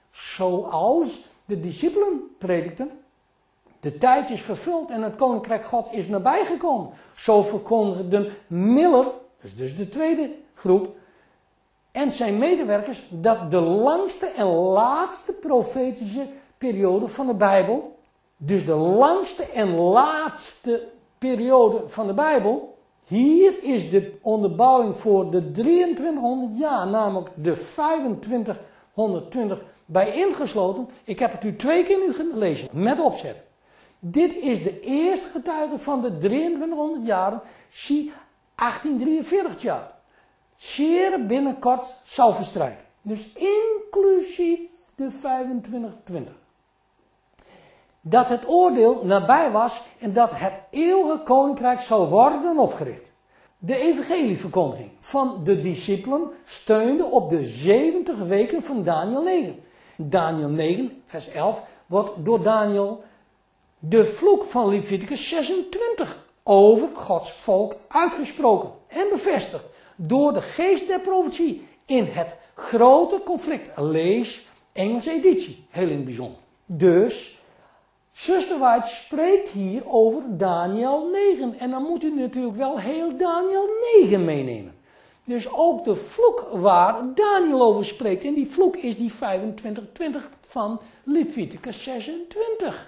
Zoals de discipelen predikten. De tijd is vervuld en het koninkrijk God is nabijgekomen. Zo verkondigden Miller, dat is dus de tweede groep, en zijn medewerkers dat de langste en laatste profetische periode van de Bijbel, dus de langste en laatste periode van de Bijbel, hier is de onderbouwing voor de drieëntwintighonderd jaar, namelijk de vijfentwintighonderdtwintig bij ingesloten. Ik heb het u twee keer nu gelezen, met opzet. Dit is de eerste getuige van de drieëntwintighonderd jaren. Zie, achttiendrieënveertig jaar. Zeer binnenkort zou verstrijken. Dus inclusief de vijfentwintig twintig. Dat het oordeel nabij was en dat het eeuwige koninkrijk zou worden opgericht. De evangelieverkondiging van de discipelen steunde op de zeventig weken van Daniel negen. Daniel negen, vers elf, wordt door Daniel de vloek van Leviticus zesentwintig over Gods volk uitgesproken en bevestigd door de geest der profetie in het grote conflict. Lees Engelse editie, heel in het bijzonder. Dus, zuster White spreekt hier over Daniel negen. En dan moet u natuurlijk wel heel Daniel negen meenemen. Dus ook de vloek waar Daniel over spreekt. En die vloek is die vijfentwintig twintig van Leviticus zesentwintig.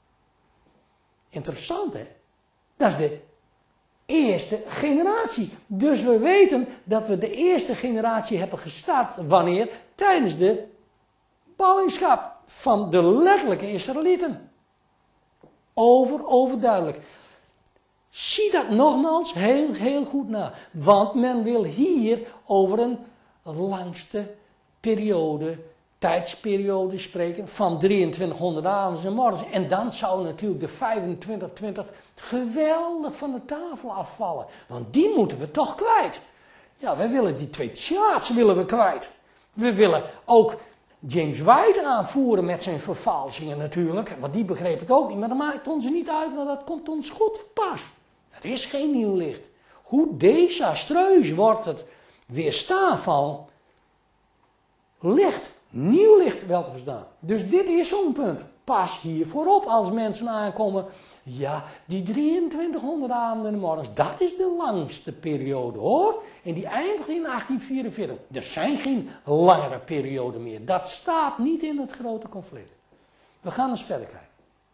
Interessant, hè? Dat is de eerste generatie. Dus we weten dat we de eerste generatie hebben gestart. Wanneer? Tijdens de ballingschap van de letterlijke Israëlieten. Over, overduidelijk. Zie dat nogmaals heel, heel goed na. Want men wil hier over een langste periode, tijdsperiode spreken van drieëntwintighonderd avonds en morgens. En dan zou natuurlijk de vijfentwintig twintig geweldig van de tafel afvallen. Want die moeten we toch kwijt. Ja, wij willen die twee charts willen we kwijt. We willen ook James White aanvoeren met zijn vervalsingen natuurlijk. Want die begreep het ook niet. Maar dat maakt ons niet uit, want dat komt ons goed pas. Er is geen nieuw licht. Hoe desastreus wordt het weerstaan van licht. Nieuw licht wel te verstaan. Dus dit is zo'n punt. Pas hier voorop als mensen aankomen. Ja, die drieëntwintighonderd avonden en morgens, dat is de langste periode hoor. En die eindigt in achttien vierenveertig. Er zijn geen langere perioden meer. Dat staat niet in het grote conflict. We gaan eens verder kijken.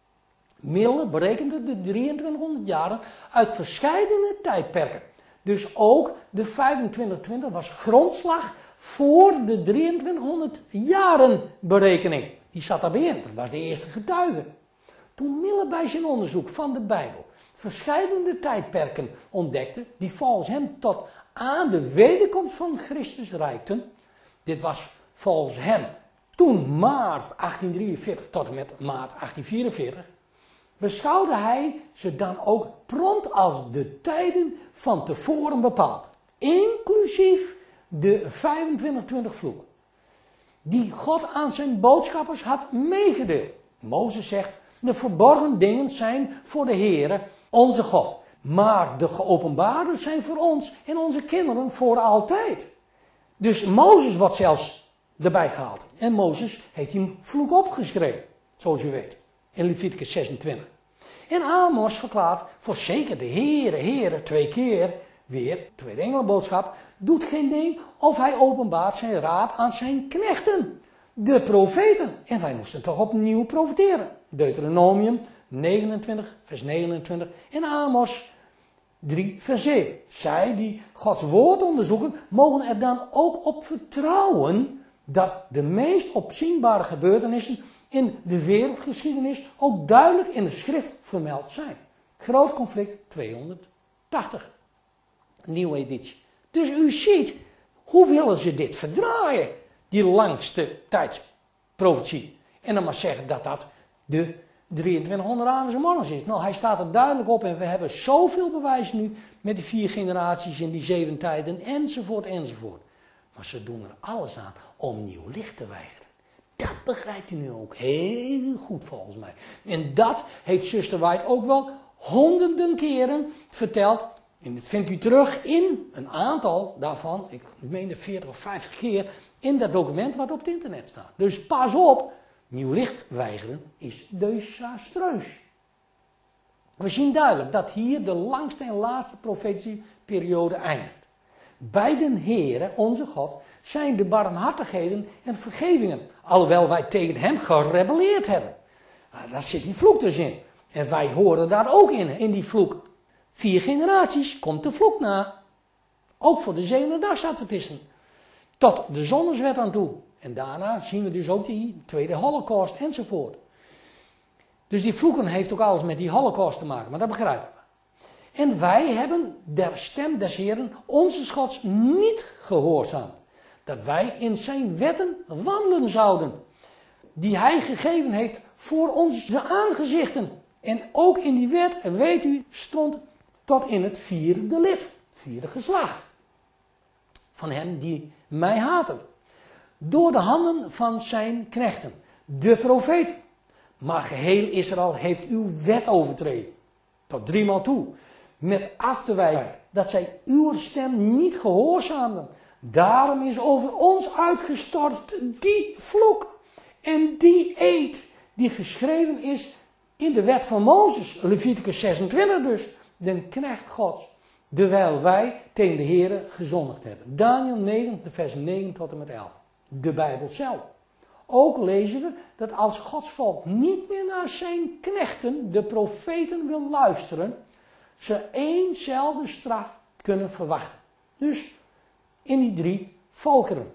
Mille berekende de drieëntwintighonderd jaren uit verschillende tijdperken. Dus ook de vijfentwintig twintig was grondslag voor de drieëntwintighonderd jaren berekening. Die zat daarbij in. Dat was de eerste getuige. Toen Mille bij zijn onderzoek van de Bijbel verschillende tijdperken ontdekte, die volgens hem tot aan de wederkomst van Christus reikten. Dit was volgens hem toen maart achttien drieënveertig tot en met maart achttien vierenveertig. Beschouwde hij ze dan ook prompt als de tijden van tevoren bepaald. Inclusief de vijfentwintig twintig vloek. Die God aan zijn boodschappers had meegedeeld. Mozes zegt, de verborgen dingen zijn voor de Heere, onze God. Maar de geopenbaarde zijn voor ons en onze kinderen voor altijd. Dus Mozes wordt zelfs erbij gehaald. En Mozes heeft die vloek opgeschreven, zoals u weet. In Leviticus zesentwintig. En Amos verklaart, voorzeker de Heere, Heere, twee keer weer, tweede engelenboodschap, doet geen ding of hij openbaart zijn raad aan zijn knechten, de profeten. En wij moesten toch opnieuw profeteren. Deuteronomium negenentwintig, vers negenentwintig en Amos drie, vers zeven. Zij die Gods woord onderzoeken, mogen er dan ook op vertrouwen dat de meest opzienbare gebeurtenissen in de wereldgeschiedenis ook duidelijk in de schrift vermeld zijn. Groot conflict tweehonderdtachtig. Nieuwe editie. Dus u ziet, hoe willen ze dit verdraaien? Die langste tijdsprofetie. En dan maar zeggen dat dat de drieëntwintighonderd avonds en morgens is. Nou, hij staat er duidelijk op en we hebben zoveel bewijs nu met die vier generaties in die zeven tijden enzovoort enzovoort. Maar ze doen er alles aan om nieuw licht te weigeren. Dat begrijpt u nu ook heel goed volgens mij. En dat heeft zuster White ook wel honderden keren verteld. En dat vindt u terug in een aantal daarvan, ik meen veertig of vijftig keer, in dat document wat op het internet staat. Dus pas op, nieuw licht weigeren is desastreus. We zien duidelijk dat hier de langste en laatste profetieperiode eindigt. Bij den Heere, onze God, zijn de barmhartigheden en vergevingen. Alhoewel wij tegen hem gerebelleerd hebben. Daar zit die vloek dus in. En wij horen daar ook in, in die vloek. Vier generaties komt de vloek na. Ook voor de Zevendedagsadventisten. Tot de zonneswet aan toe. En daarna zien we dus ook die tweede holocaust enzovoort. Dus die vloeken heeft ook alles met die holocaust te maken. Maar dat begrijpen we. En wij hebben der stem des Heeren, onze Gods, niet gehoorzaamd. Dat wij in zijn wetten wandelen zouden. Die hij gegeven heeft voor onze aangezichten. En ook in die wet, weet u, stond tot in het vierde lid. Vierde geslacht. Van hen die mij haten. Door de handen van zijn knechten. De profeten. Maar geheel Israël heeft uw wet overtreden. Tot driemaal toe. Met af te wijzen dat zij uw stem niet gehoorzaamden. Daarom is over ons uitgestort die vloek. En die eed die geschreven is in de wet van Mozes. Leviticus zesentwintig dus. De knecht Gods. Terwijl wij tegen de Heere gezondigd hebben. Daniel negen, de vers negen tot en met elf. De Bijbel zelf. Ook lezen we dat als Gods volk niet meer naar zijn knechten, de profeten, wil luisteren, ze éénzelfde straf kunnen verwachten. Dus in die drie volkeren.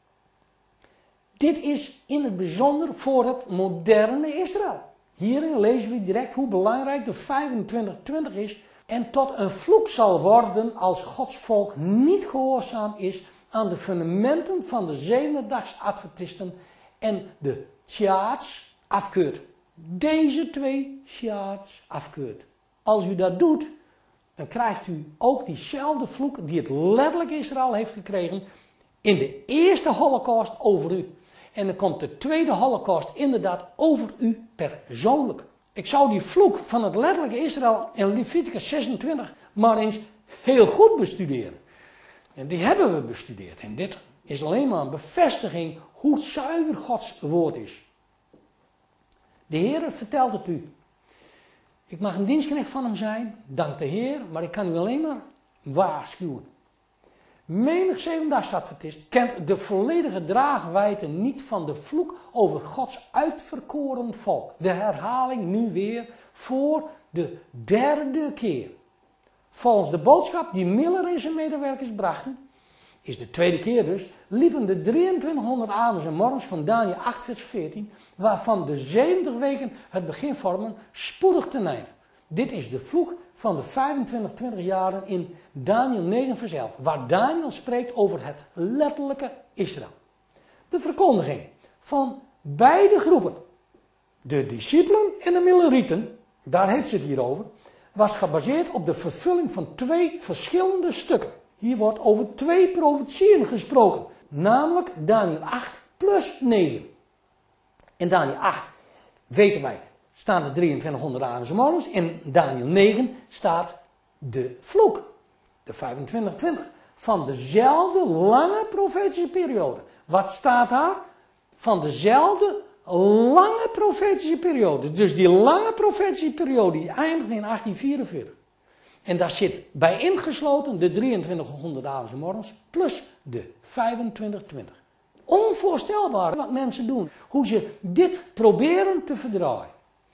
Dit is in het bijzonder voor het moderne Israël. Hierin lezen we direct hoe belangrijk de vijfentwintig twintig is en tot een vloek zal worden als Gods volk niet gehoorzaam is aan de fundamenten van de zevendedagsadventisten en de Sjaats afkeurt. Deze twee Sjaats afkeurt. Als u dat doet, dan krijgt u ook diezelfde vloek die het letterlijk Israël heeft gekregen in de eerste holocaust over u. En dan komt de tweede holocaust inderdaad over u persoonlijk. Ik zou die vloek van het letterlijke Israël in Leviticus zesentwintig maar eens heel goed bestuderen. En die hebben we bestudeerd. En dit is alleen maar een bevestiging hoe zuiver Gods woord is. De Heer vertelt het u. Ik mag een dienstknecht van hem zijn, dank de Heer, maar ik kan u alleen maar waarschuwen. Menig zevendedagsadventist kent de volledige draagwijdte niet van de vloek over Gods uitverkoren volk. De herhaling nu weer voor de derde keer. Volgens de boodschap die Miller en zijn medewerkers brachten, is de tweede keer dus, liepen de drieëntwintighonderd avonden en morgens van Daniel acht vers veertien, waarvan de zeventig weken het begin vormen, spoedig ten einde. Dit is de vloek van de vijfentwintig twintig jaren in Daniel negen vers elf, waar Daniel spreekt over het letterlijke Israël. De verkondiging van beide groepen, de discipelen en de Millerieten, daar heeft ze het hier over, was gebaseerd op de vervulling van twee verschillende stukken. Hier wordt over twee profetieën gesproken, namelijk Daniel acht plus negen. In Daniel acht, weten wij, staan de drieëntwintighonderd avonden en morgens. In Daniel negen staat de vloek, de vijfentwintig twintig, van dezelfde lange profetische periode. Wat staat daar? Van dezelfde lange profetische periode. Dus die lange profetische periode die eindigt in achttien vierenveertig. En daar zit bij ingesloten de drieëntwintighonderd avonden en morgens plus de vijfentwintig twintig. Onvoorstelbaar wat mensen doen. Hoe ze dit proberen te verdraaien.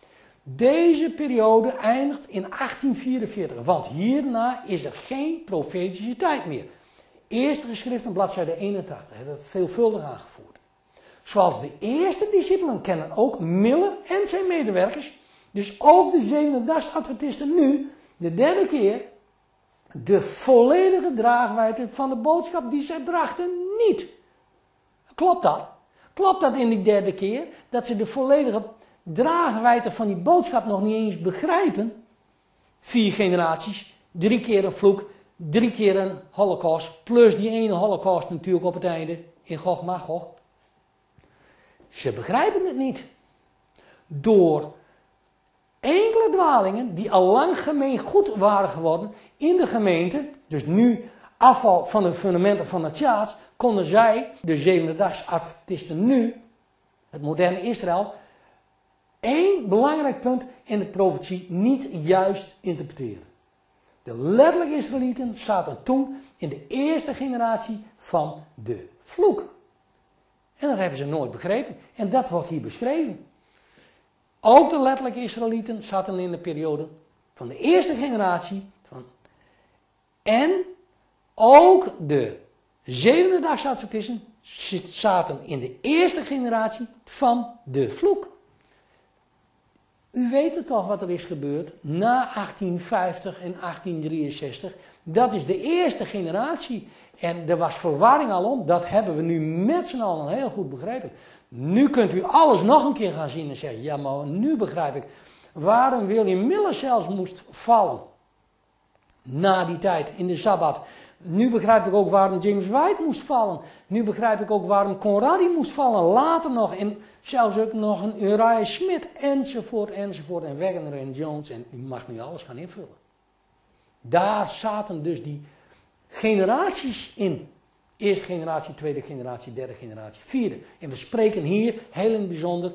Deze periode eindigt in achttien vierenveertig. Want hierna is er geen profetische tijd meer. Eerste geschriften, bladzijde eenentachtig, hebben we veelvuldig aangevoerd. Zoals de eerste discipelen kennen ook Miller en zijn medewerkers. Dus ook de zevendedagsadventisten nu, de derde keer, de volledige draagwijdte van de boodschap die zij brachten niet. Klopt dat? Klopt dat in die derde keer? Dat ze de volledige draagwijdte van die boodschap nog niet eens begrijpen? Vier generaties, drie keer een vloek, drie keer een holocaust, plus die ene holocaust natuurlijk op het einde in Gog Magog. Ze begrijpen het niet. Door enkele dwalingen die al lang gemeengoed waren geworden in de gemeente, dus nu afval van de fundamenten van het Sjaats, konden zij, de zevendedagsadventisten nu, het moderne Israël, één belangrijk punt in de profetie niet juist interpreteren. De letterlijke Israëlieten zaten toen in de eerste generatie van de vloek. En dat hebben ze nooit begrepen. En dat wordt hier beschreven. Ook de letterlijke Israëlieten zaten in de periode van de eerste generatie. Van, en ook de zevendedagsadventisten zaten in de eerste generatie van de vloek. U weet het toch wat er is gebeurd na achttienvijftig en achttiendrieënzestig. Dat is de eerste generatie. En er was verwarring al om. Dat hebben we nu met z'n allen heel goed begrepen. Nu kunt u alles nog een keer gaan zien en zeggen, ja maar nu begrijp ik waarom William Miller zelfs moest vallen. Na die tijd, in de Sabbat. Nu begrijp ik ook waarom James White moest vallen. Nu begrijp ik ook waarom Conradi moest vallen. Later nog. En zelfs ook nog een Uriah Smith. Enzovoort, enzovoort. En Wagner en Jones. En u mag nu alles gaan invullen. Daar zaten dus die generaties in. Eerste generatie, tweede generatie, derde generatie, vierde. En we spreken hier heel in het bijzonder.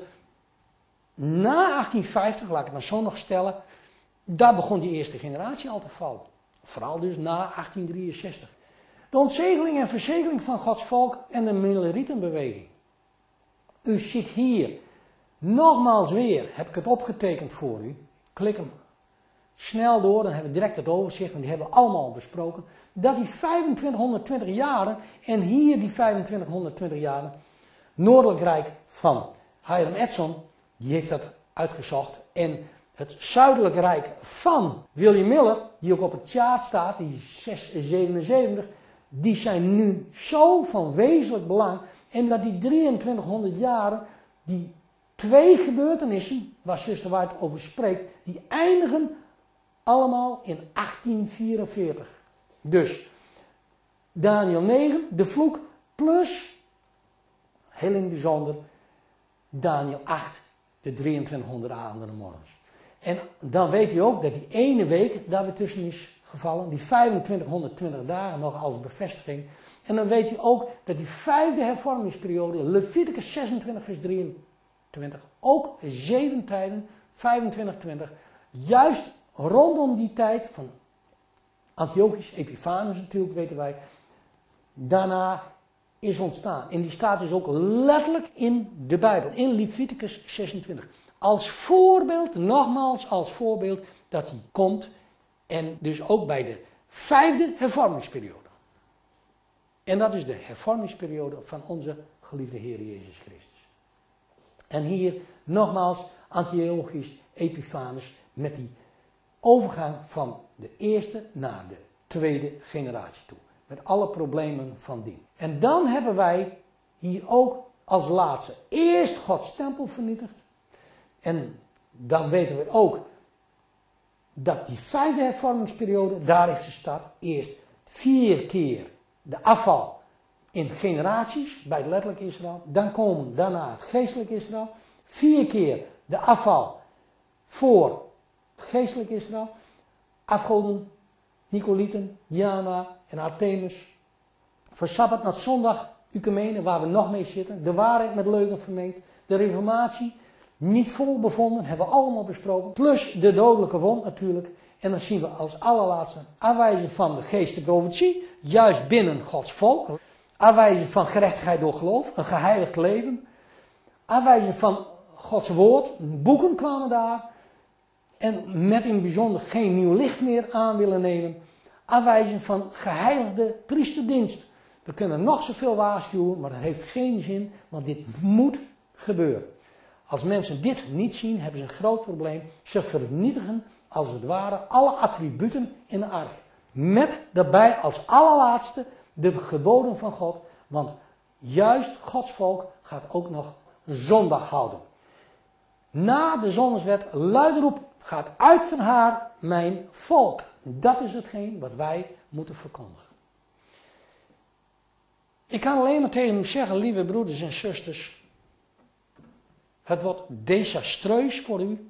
Na achttienvijftig, laat ik het maar zo nog stellen. Daar begon die eerste generatie al te vallen. Vooral dus na achttiendrieënzestig. De ontzegeling en verzegeling van Gods volk en de Milleritenbeweging. U ziet hier, nogmaals weer, heb ik het opgetekend voor u. Klik hem snel door, dan hebben we direct het overzicht, want die hebben we allemaal besproken. Dat die vijfentwintighonderdtwintig jaren, en hier die vijfentwintighonderdtwintig jaren, Noordelijk Rijk van Hiram Edson, die heeft dat uitgezocht. En het Zuidelijk Rijk van William Miller, die ook op het chart staat, die zeshonderdzevenenzeventig, die zijn nu zo van wezenlijk belang. En dat die drieëntwintighonderd jaren, die twee gebeurtenissen, waar zuster White over spreekt, die eindigen allemaal in achttienvierenveertig. Dus Daniel negen, de vloek, plus, heel in het bijzonder, Daniel acht, de drieëntwintighonderd avonden en morgens. En dan weet u ook dat die ene week daar weer tussen is gevallen, die vijfentwintighonderdtwintig dagen nog als bevestiging. En dan weet u ook dat die vijfde hervormingsperiode, Leviticus zesentwintig vers drieëntwintig, ook zeven tijden, vijfentwintig twintig, juist rondom die tijd van Antiochus Epiphanes natuurlijk, weten wij, daarna is ontstaan. En die staat dus ook letterlijk in de Bijbel, in Leviticus zesentwintig. Als voorbeeld, nogmaals als voorbeeld, dat die komt. En dus ook bij de vijfde hervormingsperiode. En dat is de hervormingsperiode van onze geliefde Heer Jezus Christus. En hier nogmaals Antiochus Epiphanes met die overgang van de eerste naar de tweede generatie toe. Met alle problemen van dien. En dan hebben wij hier ook als laatste eerst Gods tempel vernietigd. En dan weten we ook dat die vijfde hervormingsperiode, daar is gestart. Eerst vier keer de afval in generaties bij het letterlijk Israël. Dan komen daarna het geestelijk Israël. Vier keer de afval voor het geestelijk Israël. Afgoden, Nicolieten, Diana en Artemis. Van Sabbat naar zondag, Ecumene, waar we nog mee zitten. De waarheid met leugen vermengd. De reformatie, niet vol bevonden, hebben we allemaal besproken. Plus de dodelijke wond natuurlijk. En dan zien we als allerlaatste aanwijzing van de geestelijke profetie. Juist binnen Gods volk. Aanwijzing van gerechtigheid door geloof. Een geheiligd leven. Aanwijzing van Gods woord. Boeken kwamen daar. En met in het bijzonder geen nieuw licht meer aan willen nemen. Aanwijzing van geheiligde priesterdienst. We kunnen nog zoveel waarschuwen, maar dat heeft geen zin, want dit moet gebeuren. Als mensen dit niet zien, hebben ze een groot probleem. Ze vernietigen, als het ware, alle attributen in de ark. Met daarbij als allerlaatste de geboden van God. Want juist Gods volk gaat ook nog zondag houden. Na de zondagswet, luide roep, gaat uit van haar mijn volk. Dat is hetgeen wat wij moeten verkondigen. Ik kan alleen maar tegen u zeggen, lieve broeders en zusters. Het wordt desastreus voor u.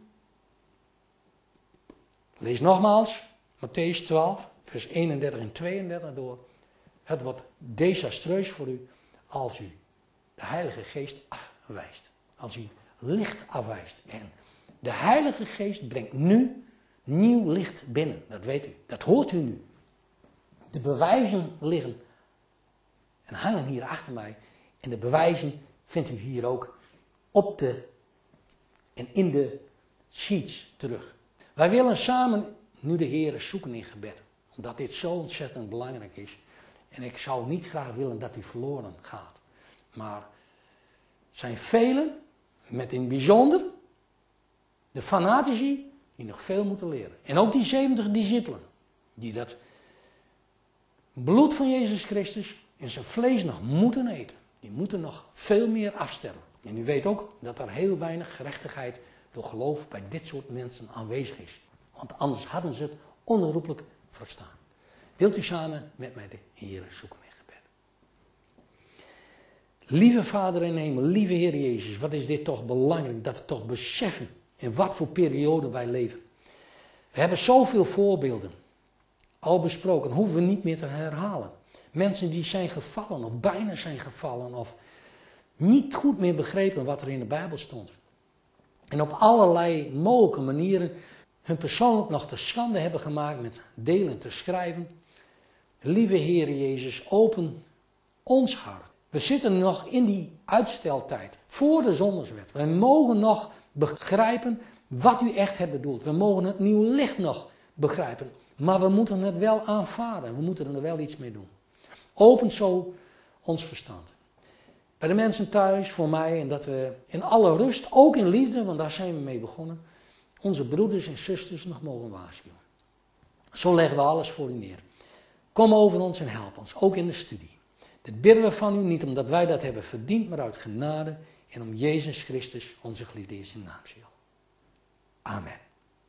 Lees nogmaals Mattheüs twaalf, vers eenendertig en tweeëndertig door. Het wordt desastreus voor u als u de Heilige Geest afwijst. Als u licht afwijst. En de Heilige Geest brengt nu nieuw licht binnen. Dat weet u. Dat hoort u nu. De bewijzen liggen en hangen hier achter mij. En de bewijzen vindt u hier ook op de en in de sheets terug. Wij willen samen nu de Heer zoeken in gebed. Omdat dit zo ontzettend belangrijk is. En ik zou niet graag willen dat u verloren gaat. Maar er zijn velen, met in het bijzonder De fanatici, die nog veel moeten leren. En ook die zeventig discipelen, die dat bloed van Jezus Christus en zijn vlees nog moeten eten. Die moeten nog veel meer afsterven. En u weet ook dat er heel weinig gerechtigheid door geloof bij dit soort mensen aanwezig is. Want anders hadden ze het onherroepelijk verstaan. Wilt u samen met mij de Heer zoeken in gebed? Lieve Vader in hemel, lieve Heer Jezus, wat is dit toch belangrijk dat we toch beseffen in wat voor periode wij leven. We hebben zoveel voorbeelden al besproken, hoeven we niet meer te herhalen. Mensen die zijn gevallen of bijna zijn gevallen of niet goed meer begrepen wat er in de Bijbel stond. En op allerlei mogelijke manieren hun persoonlijk nog te schande hebben gemaakt met delen te schrijven. Lieve Heer Jezus, open ons hart. We zitten nog in die uitsteltijd voor de zondagswet. We mogen nog begrijpen wat u echt hebt bedoeld. We mogen het nieuw licht nog begrijpen. Maar we moeten het wel aanvaarden. We moeten er wel iets mee doen. Open zo ons verstand. Bij de mensen thuis, voor mij, en dat we in alle rust, ook in liefde, want daar zijn we mee begonnen, onze broeders en zusters nog mogen waarschuwen. Zo leggen we alles voor u neer. Kom over ons en help ons, ook in de studie. Dit bidden we van u niet omdat wij dat hebben verdiend, maar uit genade en om Jezus Christus, onze geliefde, in zijn naam. Amen.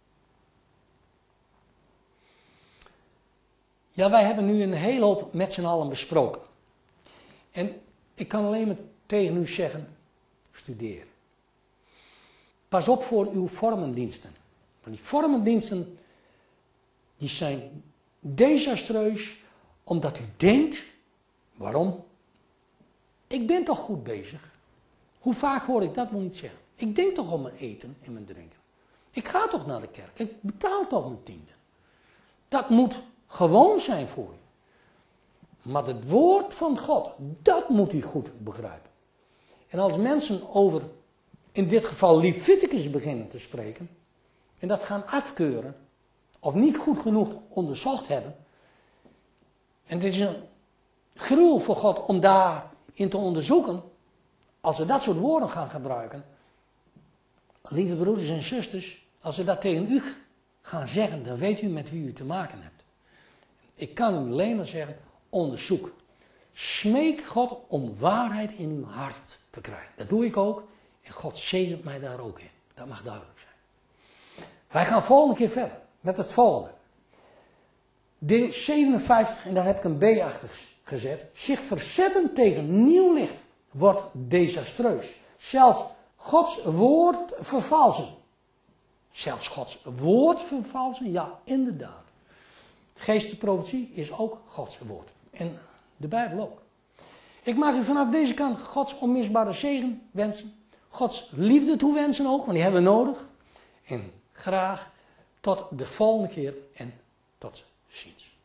Ja, wij hebben nu een hele hoop met z'n allen besproken. En ik kan alleen maar tegen u zeggen, studeer. Pas op voor uw vormendiensten. Want die vormendiensten, die zijn desastreus, omdat u denkt, waarom? Ik ben toch goed bezig? Hoe vaak hoor ik dat wel niet zeggen? Ik denk toch om mijn eten en mijn drinken. Ik ga toch naar de kerk. Ik betaal toch mijn tiende. Dat moet gewoon zijn voor u. Maar het woord van God, dat moet u goed begrijpen. En als mensen over, in dit geval Leviticus beginnen te spreken, en dat gaan afkeuren, of niet goed genoeg onderzocht hebben, en het is een gruwel voor God om daarin te onderzoeken, als we dat soort woorden gaan gebruiken, lieve broeders en zusters, als we dat tegen u gaan zeggen, dan weet u met wie u te maken hebt. Ik kan u alleen maar zeggen, onderzoek. Smeek God om waarheid in uw hart te krijgen. Dat doe ik ook. En God zegent mij daar ook in. Dat mag duidelijk zijn. Wij gaan volgende keer verder met het volgende. Deel zevenenvijftig, en daar heb ik een B achter gezet. Zich verzetten tegen nieuw licht wordt desastreus. Zelfs Gods woord vervalsen. Zelfs Gods woord vervalsen? Ja, inderdaad. Geestelijke profetie is ook Gods woord. En de Bijbel ook. Ik mag u vanaf deze kant Gods onmisbare zegen wensen. Gods liefde toewensen ook, want die hebben we nodig. En graag tot de volgende keer en tot ziens.